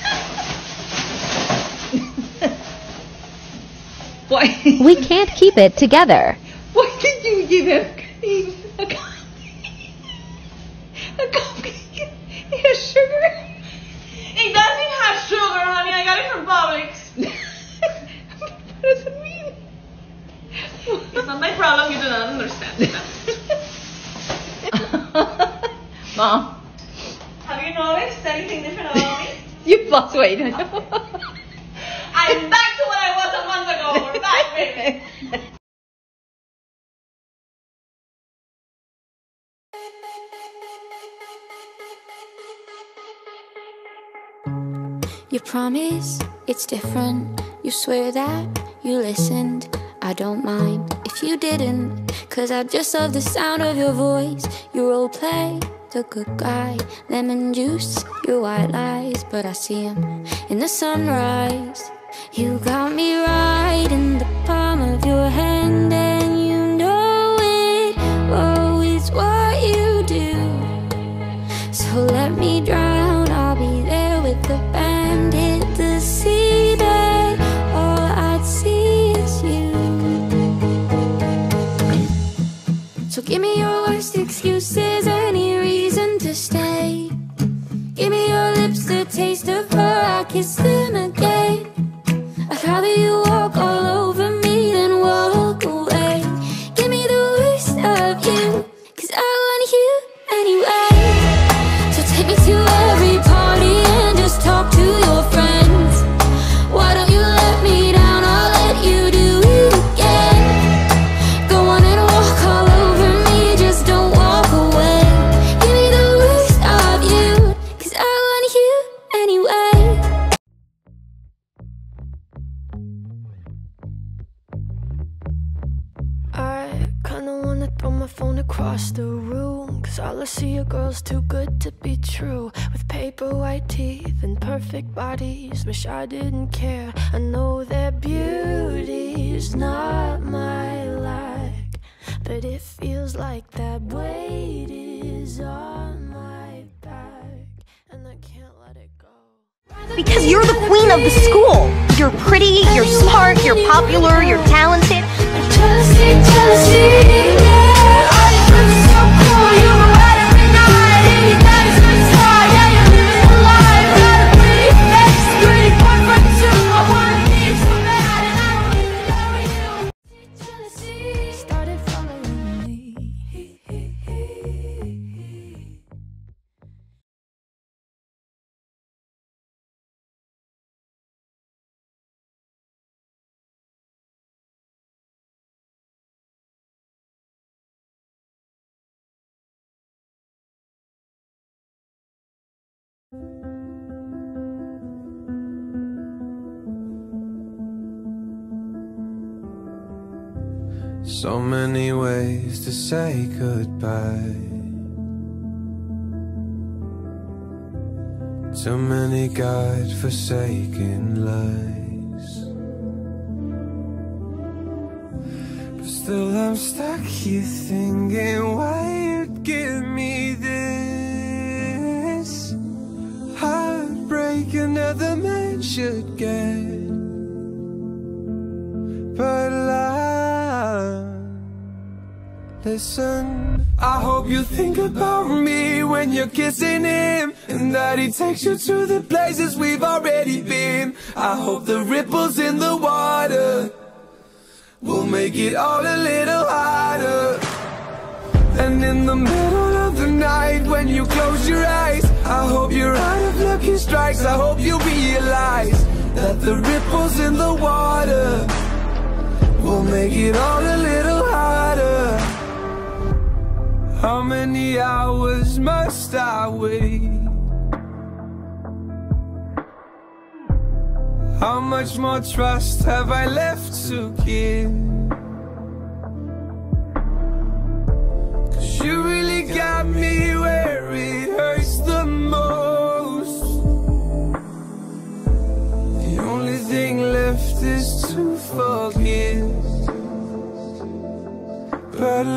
Why? We can't keep it together. Why did you give him cream? A cupcake? A cupcake? It has sugar? It doesn't have sugar, honey. I got it from Publix. What does it mean? It's not my problem. You do not understand. Mom. Have you noticed anything different about me? You've lost weight. I'm back to what I was a month ago. We're back, baby. You promise it's different. You swear that you listened. I don't mind if you didn't, cause I just love the sound of your voice. You role play the good guy, lemon juice, your white lies, but I see him in the sunrise. You got me right in the palm of your hand, and you know it. Oh, it's what you do. So let me drown, I'll be there with the band. Hit the seabed, all I'd see is you. So give me your worst excuses, any reason to stay. Give me your lips, the taste of her, I kiss them again. I'd rather you walk all over me than walk away. Give me the worst of you, cause I want you anyway. So take me to every party and just talk to your friends. Why don't you let me down, I'll let you do it again. Go on and walk all over me, just don't walk away. Give me the worst of you, cause I want you anyway. I kinda wanna throw my phone across the room, cause all I see are girls too good to be true, with paper white teeth and perfect bodies. Wish I didn't care. I know their beauty's not my like, but it feels like that weight is on my back, and I can't let it go. Because you're the queen of the school. You're pretty, you're smart, you're popular, you're talented. Jealousy, jealousy, yeah. I feel so cool, you were right every night. Anytime it's good time, yeah, you're living a life. Got a pretty face, pretty boyfriend too. I wanna be so bad, and I don't even know you. Jealousy started following me. So many ways to say goodbye. Too many God-forsaken lies. But still I'm stuck here thinking why you'd give me this heartbreak another man should get. But love, listen, I hope you think about me when you're kissing him, and that he takes you to the places we've already been. I hope the ripples in the water will make it all a little harder. And in the middle of the night when you close your eyes, I hope you're out of lucky strikes. I hope you realize that the ripples in the water will make it all a little harder. How many hours must I wait? How much more trust have I left to give? 'Cause you really got me where it hurts the most. The to forgive. But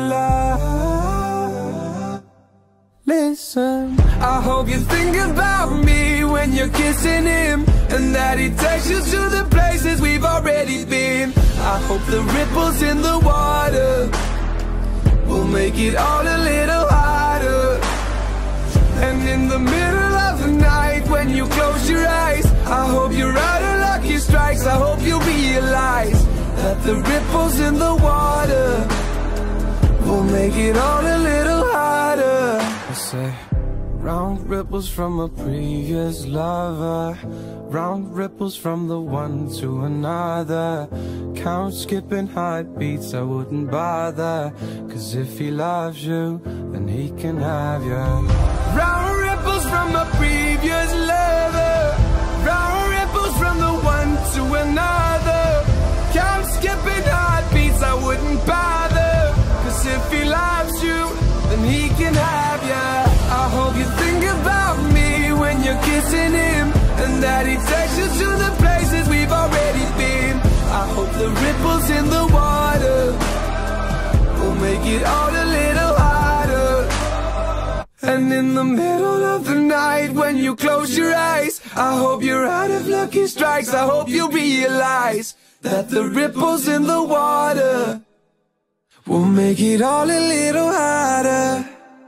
love, listen, I hope you think about me when you're kissing him, and that he takes you to the places we've already been. I hope the ripples in the water will make it all a little harder. And in the middle of the night when you close your eyes, I hope you're out of lucky strikes. I hope you realize that the ripples in the water will make it all a little harder. I say, round ripples from a previous lover, round ripples from the one to another. Count skipping heartbeats, I wouldn't bother, cause if he loves you, then he can have you. Round ripples from a previous lover, round ripples from the one to another. Count skipping heartbeats, I wouldn't bother, cause if he loves you, then he can have ya. I hope you think about me when you're kissing him, and that he takes you to the places we've already been. I hope the ripples in the water will make it all a little harder. And in the middle of the night when you close your eyes, I hope you're out of lucky strikes. I hope you realize that the ripples in the water will make it all a little harder.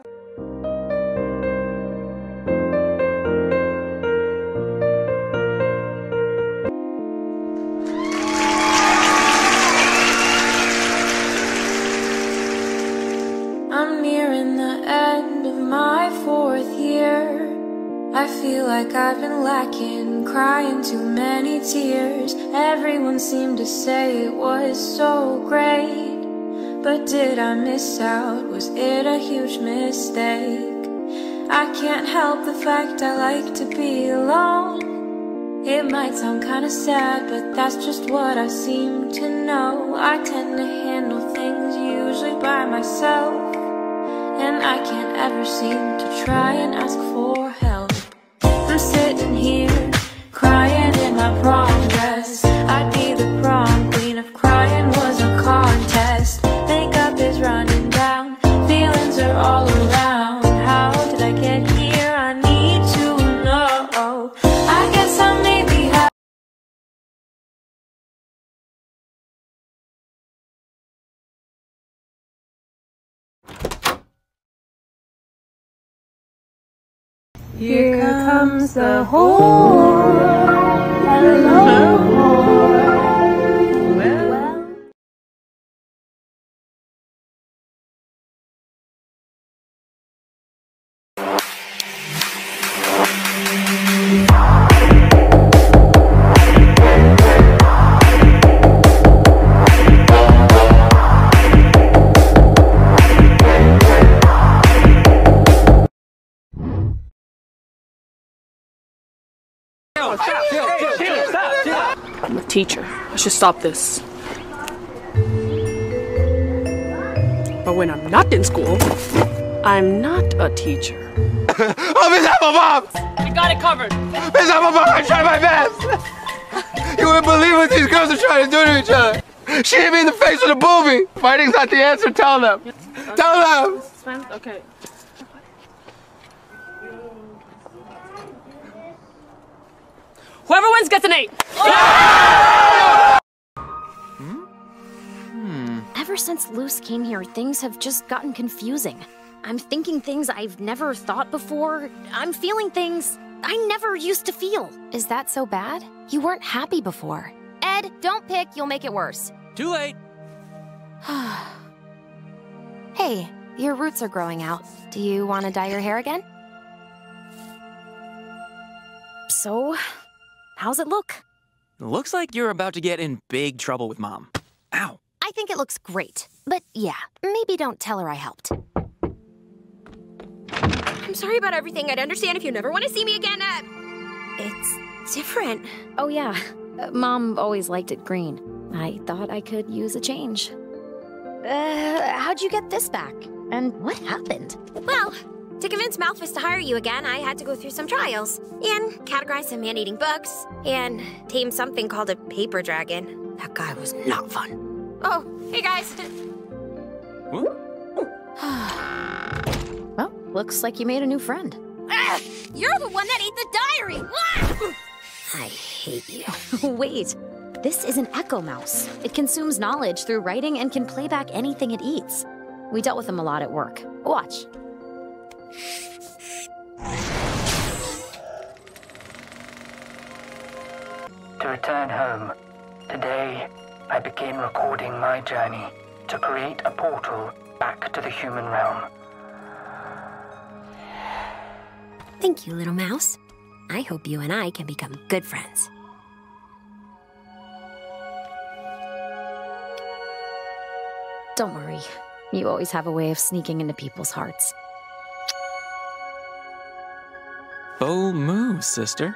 I'm nearing the end of my fourth year. I feel like I've been lacking, crying too many tears. Everyone seemed to say it was so great, but did I miss out? Was it a huge mistake? I can't help the fact I like to be alone. It might sound kinda sad, but that's just what I seem to know. I tend to handle things usually by myself, and I can't ever seem to try and ask for help. I'm sitting here, crying in my prom dress. I'd be the prom queen if crying was a contest. Makeup is running down, feelings are all around. How did I get here? I need to know. I guess I maybe have. Here comes the whore. Hello, whore. Well. I'm a teacher. I should stop this. But when I'm not in school, I'm not a teacher. Oh, Miss Applebum! I got it covered. Miss Applebum, I tried my best! You wouldn't believe what these girls are trying to do to each other. She hit me in the face with a boobie. Fighting's not the answer, tell them. Okay. Tell them! Okay. Whoever wins gets an eight. Ever since Luce came here, things have just gotten confusing. I'm thinking things I've never thought before. I'm feeling things I never used to feel. Is that so bad? You weren't happy before. Ed, don't pick, you'll make it worse. Too late. Hey, your roots are growing out. Do you want to dye your hair again? So, how's it look? Looks like you're about to get in big trouble with Mom. Ow. I think it looks great. But yeah, maybe don't tell her I helped. I'm sorry about everything. I'd understand if you never want to see me again. Uh, it's different. Oh yeah, uh, Mom always liked it green. I thought I could use a change. Uh, how'd you get this back? And what happened? Well, to convince Malphus to hire you again, I had to go through some trials. And categorize some man-eating books. And tame something called a paper dragon. That guy was not fun. Oh, hey guys. Well, looks like you made a new friend. Ah, you're the one that ate the diary. Ah! I hate you. Wait, this is an Echo Mouse. It consumes knowledge through writing and can play back anything it eats. We dealt with them a lot at work. Watch. To return home, today I begin recording my journey to create a portal back to the human realm. Thank you, little mouse. I hope you and I can become good friends. Don't worry. You always have a way of sneaking into people's hearts. Bold move, sister.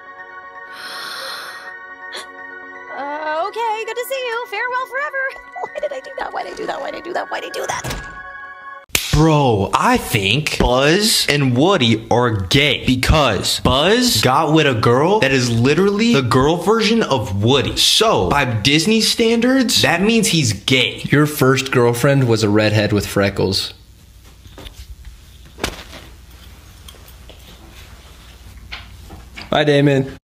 Uh, okay, good to see you. Farewell forever. Why did I do that? Why did I do that? Why did I do that? Why did I do that? Bro, I think Buzz and Woody are gay because Buzz got with a girl that is literally the girl version of Woody. So, by Disney standards, that means he's gay. Your first girlfriend was a redhead with freckles. Bye, Damon.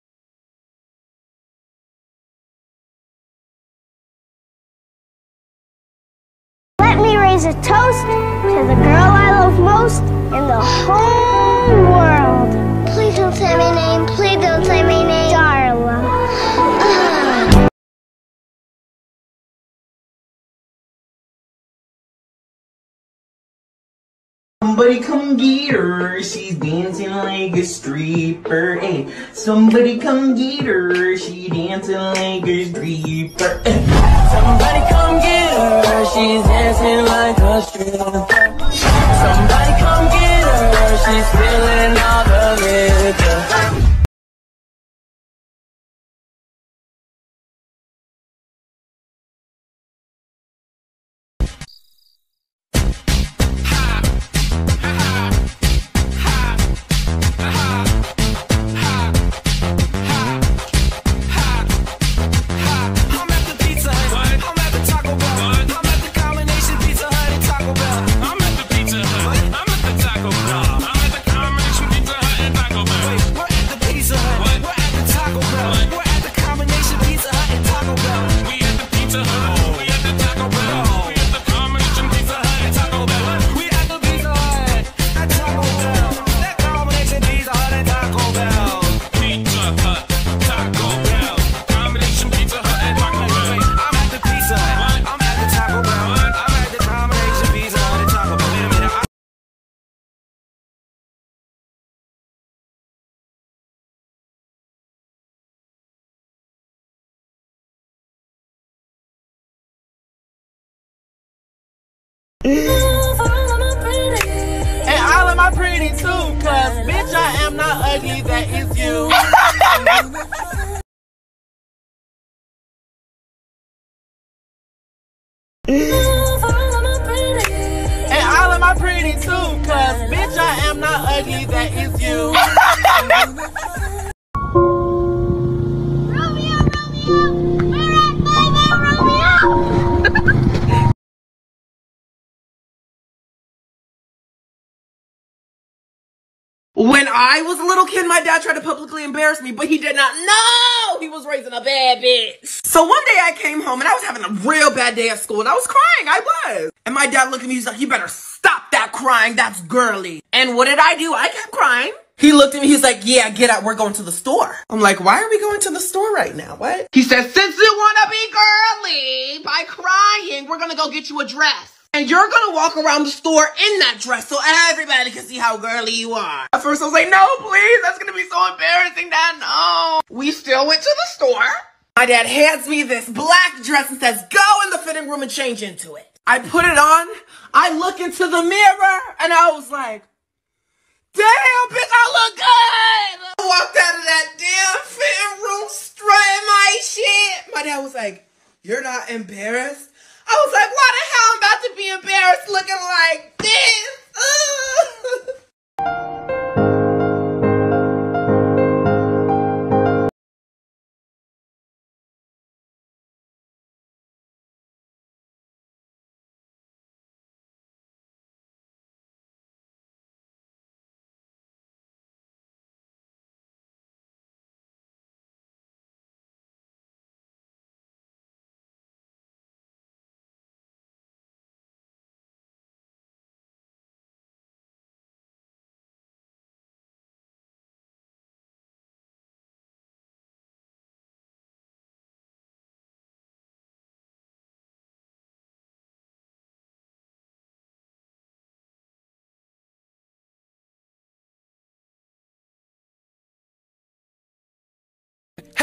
Let me raise a toast to the girl I love most in the whole world. Please don't say my name. Please don't say my name. Darla. Somebody come get her, she's dancing like a stripper. Hey, somebody come get her, she dancing like a stripper. Hey, somebody come get her, she's dancing like a stripper. Somebody come get her, she's spilling all the liquor. And all of my pretty too, cause bitch I am not ugly, that is you. And all of my pretty too, cause bitch I am not ugly, that is you. Romeo, Romeo, we're at five oh, Romeo. When I was a little kid, my dad tried to publicly embarrass me, but he did not know he was raising a bad bitch. So one day I came home and I was having a real bad day at school and I was crying, I was. And my dad looked at me, he's like, you better stop that crying, that's girly. And what did I do? I kept crying. He looked at me, he's like, yeah, get out, we're going to the store. I'm like, why are we going to the store right now? What? He said, since you wanna be girly by crying, we're gonna go get you a dress. And you're gonna walk around the store in that dress so everybody can see how girly you are. At first I was like, no, please, that's gonna be so embarrassing, Dad, no. We still went to the store. My dad hands me this black dress and says, go in the fitting room and change into it. I put it on, I look into the mirror, and I was like, damn, bitch, I look good. I walked out of that damn fitting room strutting my shit. My dad was like, you're not embarrassed? I was like, why the hell I'm about to be embarrassed looking like this? Ugh.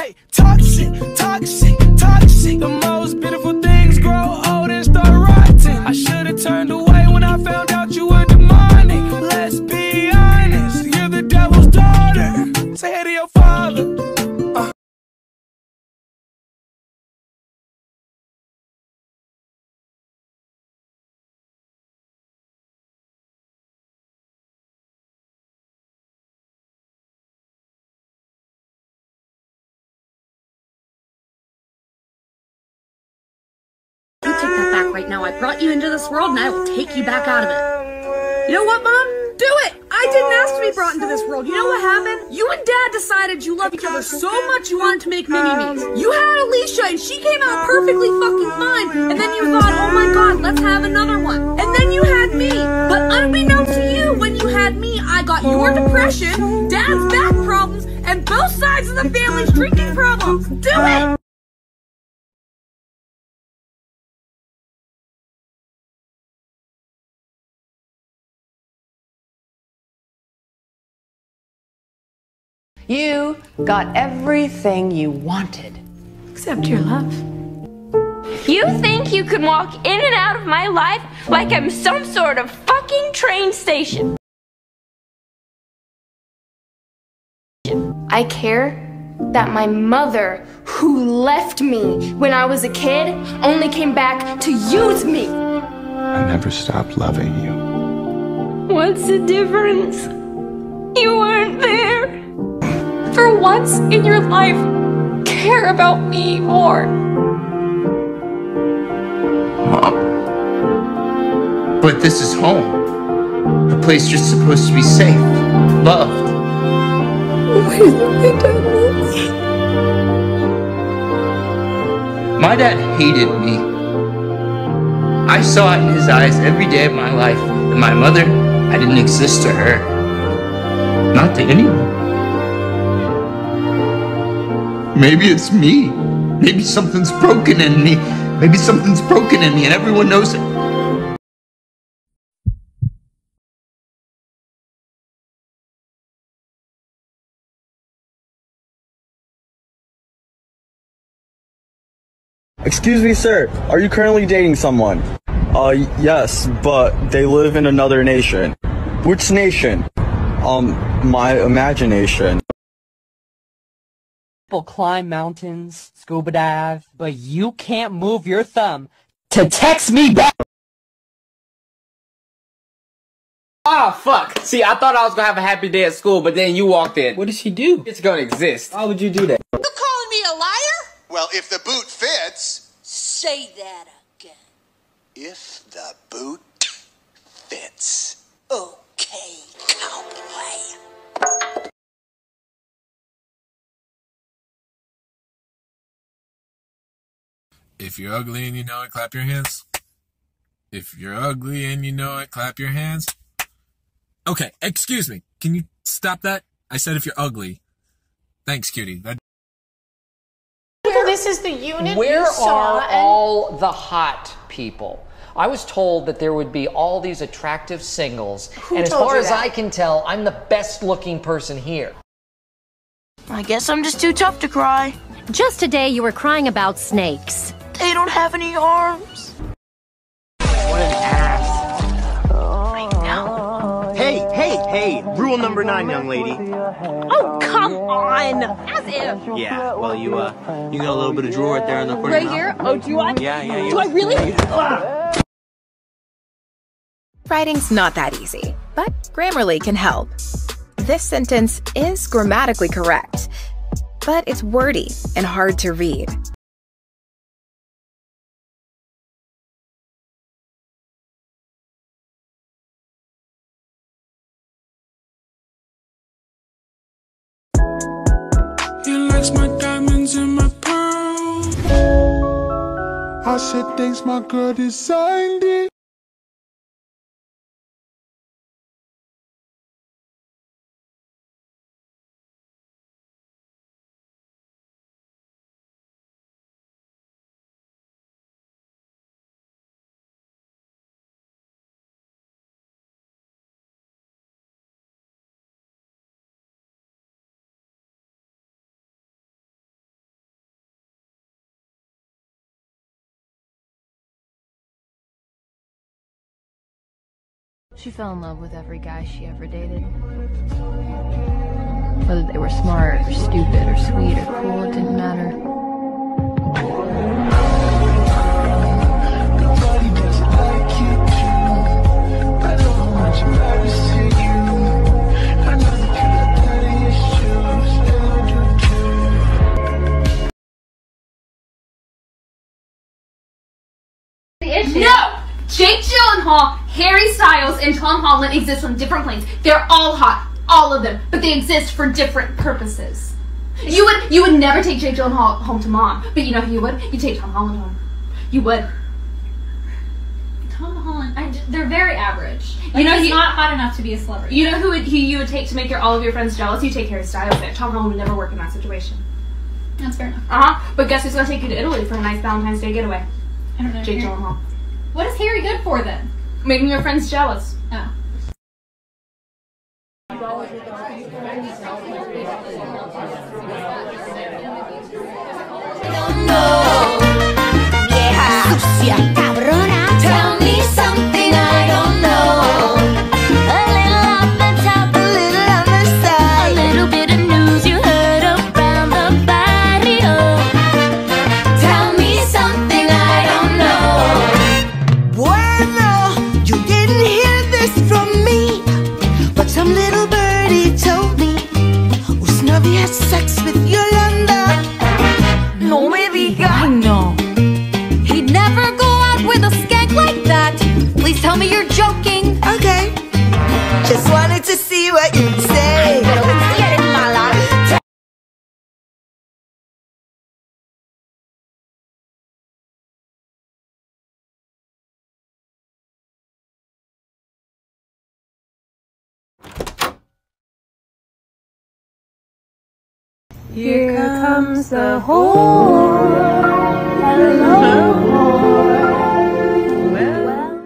Hey, toxic, toxic, toxic. The most beautiful things grow old and start rotting. I should've turned away when I found out you were demonic. Let's be honest, you're the devil's daughter. Say hey to your father. Uh. You take that back right now. I brought you into this world and I will take you back out of it. You know what, Mom? Do it! I didn't ask to be brought into this world. You know what happened? You and Dad decided you love each other so much you wanted to make mini-me's. You had Alicia and she came out perfectly fucking fine. And then you thought, oh my god, let's have another one. And then you had me. But unbeknownst to you, when you had me, I got your depression, Dad's back problems, and both sides of the family's drinking problems. Do it! You got everything you wanted. Except your love. You think you can walk in and out of my life like I'm some sort of fucking train station? I care that my mother, who left me when I was a kid, only came back to use me. I never stopped loving you. What's the difference? You weren't there. For once in your life, care about me more. Mom. But this is home. The place you're supposed to be safe, loved. Why is my dad lonely? My dad hated me. I saw it in his eyes every day of my life that my mother, I didn't exist to her. Not to anyone. Maybe it's me. Maybe something's broken in me. Maybe something's broken in me and everyone knows it. Excuse me, sir. Are you currently dating someone? Uh, yes, but they live in another nation. Which nation? Um, my imagination. People climb mountains, scuba dive, but you can't move your thumb to text me back. Oh, fuck. See, I thought I was gonna have a happy day at school, but then you walked in. What did she do? It's gonna exist. Why would you do that? You calling me a liar? Well, if the boot fits... Say that again. If the boot fits. Okay, cowboy. If you're ugly and you know it, clap your hands. If you're ugly and you know it, clap your hands. Okay, excuse me. Can you stop that? I said if you're ugly. Thanks, cutie. That This is the unit Where you saw are and... all the hot people? I was told that there would be all these attractive singles, Who and as told far you as that? I can tell, I'm the best looking person here. I guess I'm just too tough to cry. Just today you were crying about snakes. They don't have any arms. What an ass. I know. Hey, hey, hey! Rule number nine, young lady. Oh, come on! As if. Yeah, well, you, uh, you got a little bit of drool right there in the corner. Right here? Oh, do I? Yeah, yeah, yeah. Do I really? Writing's not that easy, but Grammarly can help. This sentence is grammatically correct, but it's wordy and hard to read. He likes my diamonds and my pearls. I said thanks, my girl designed it. She fell in love with every guy she ever dated. Whether they were smart or stupid or sweet or cool, it didn't matter. No! Jake Gyllenhaal, Harry Styles, and Tom Holland exist on different planes. They're all hot, all of them, but they exist for different purposes. You would you would never take Jake Gyllenhaal home to mom, but you know who you would? You take Tom Holland home. You would. Tom Holland, I, they're very average. Like, You know he's he- not hot enough to be a celebrity. You know who, would, who you would take to make your, all of your friends jealous? You take Harry Styles there. Tom Holland would never work in that situation. That's fair enough. Uh-huh. But guess who's going to take you to Italy for a nice Valentine's Day getaway? I don't know. Jake Harry- Gyllenhaal. What is Harry good for then? Making your friends jealous. Oh. Sucia, cabrona. Tell me something I don't know. A little on the top, a little on the side. A little bit of news you heard around the barrio. Tell me something I don't know. Bueno, you didn't hear this from me, but some little birdie told me Usnavi had sex with Yolanda. No me diga. I know. He'd never go out with a skank like that. Please tell me you're joking. Okay. Just wanted to see what you'd say. Pero si eres mala. Here comes the whore. Hello, whore. Well.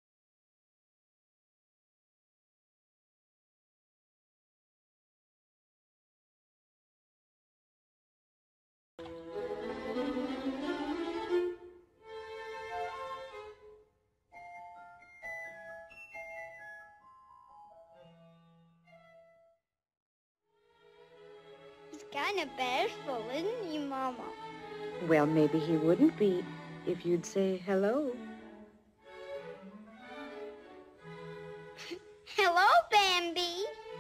He's kind of bashful, isn't he, Mama? Well, maybe he wouldn't be if you'd say hello. Hello, Bambi.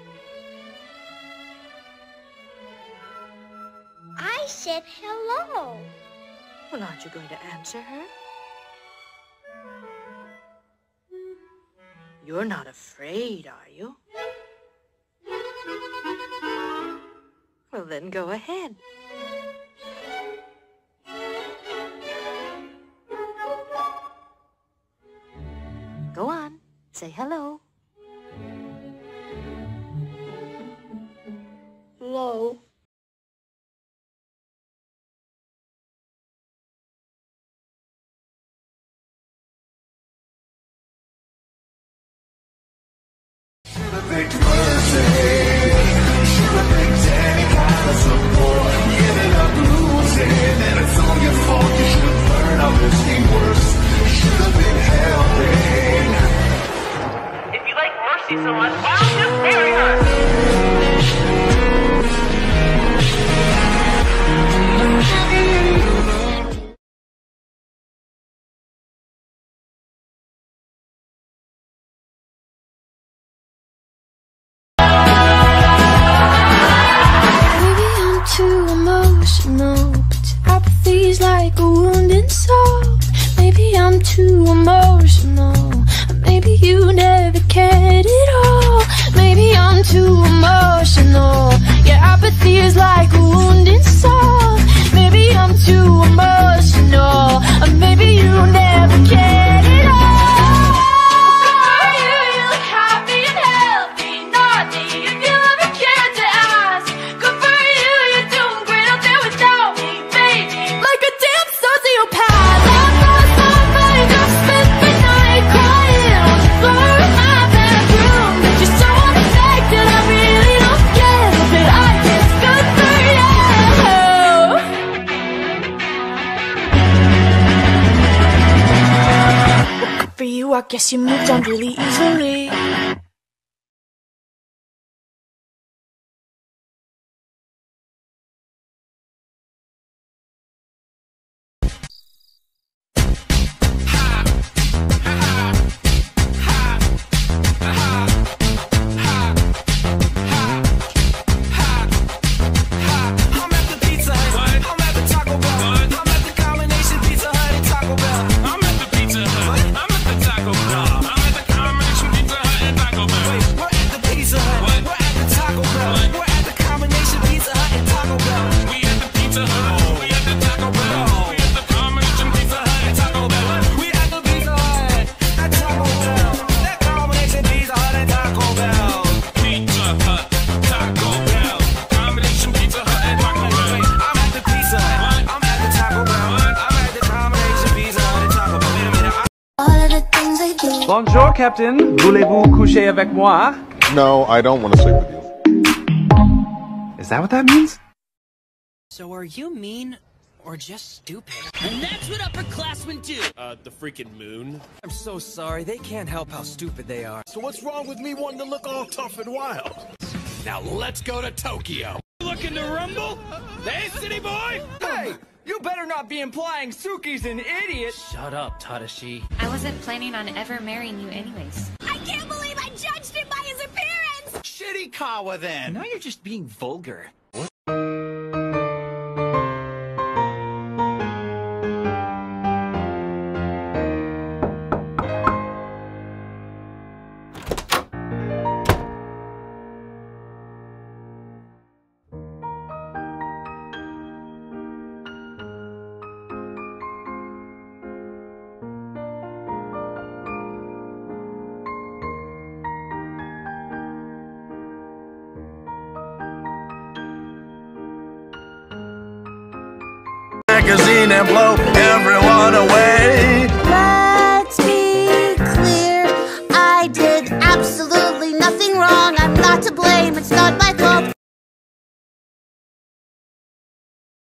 I said hello. Well, aren't you going to answer her? You're not afraid, are you? Well, then go ahead. Go on. Say hello. Hello. Big mercy. Should've been any kind of support. You ended up losing, and it's all your fault. You should've learned obviously worse. Should've been helping. If you like Mercy so much, why don't you just marry her? Too emotional, but apathy's like a wounded soul. Maybe I'm too emotional, maybe you never cared at all. Maybe I'm too emotional, yeah, apathy is like a wounded soul. Maybe I'm too emotional, or maybe you never cared at all. You, you look happy and healthy, not me, if you ever cared to ask. Good for you, you're doing great out there without me, baby. Like a damn sociopath. Last night, somebody just spent the night crying on the floor of my bedroom. But you're so unaffected, I really don't care. But I guess good for you, I guess you moved on really easily. Bonjour, Captain. Voulez-vous coucher avec moi? No, I don't want to sleep with you. Is that what that means? So are you mean or just stupid? And that's what upperclassmen do! Uh, the freaking moon? I'm so sorry, they can't help how stupid they are. So what's wrong with me wanting to look all tough and wild? Now let's go to Tokyo! Looking to rumble? Hey, city boy! Hey! You better not be implying Suki's an idiot! Shut up, Tadashi. I wasn't planning on ever marrying you anyways. I can't believe I judged him by his appearance! Shitty Kawa, then! Now you're just being vulgar. What? Magazine and blow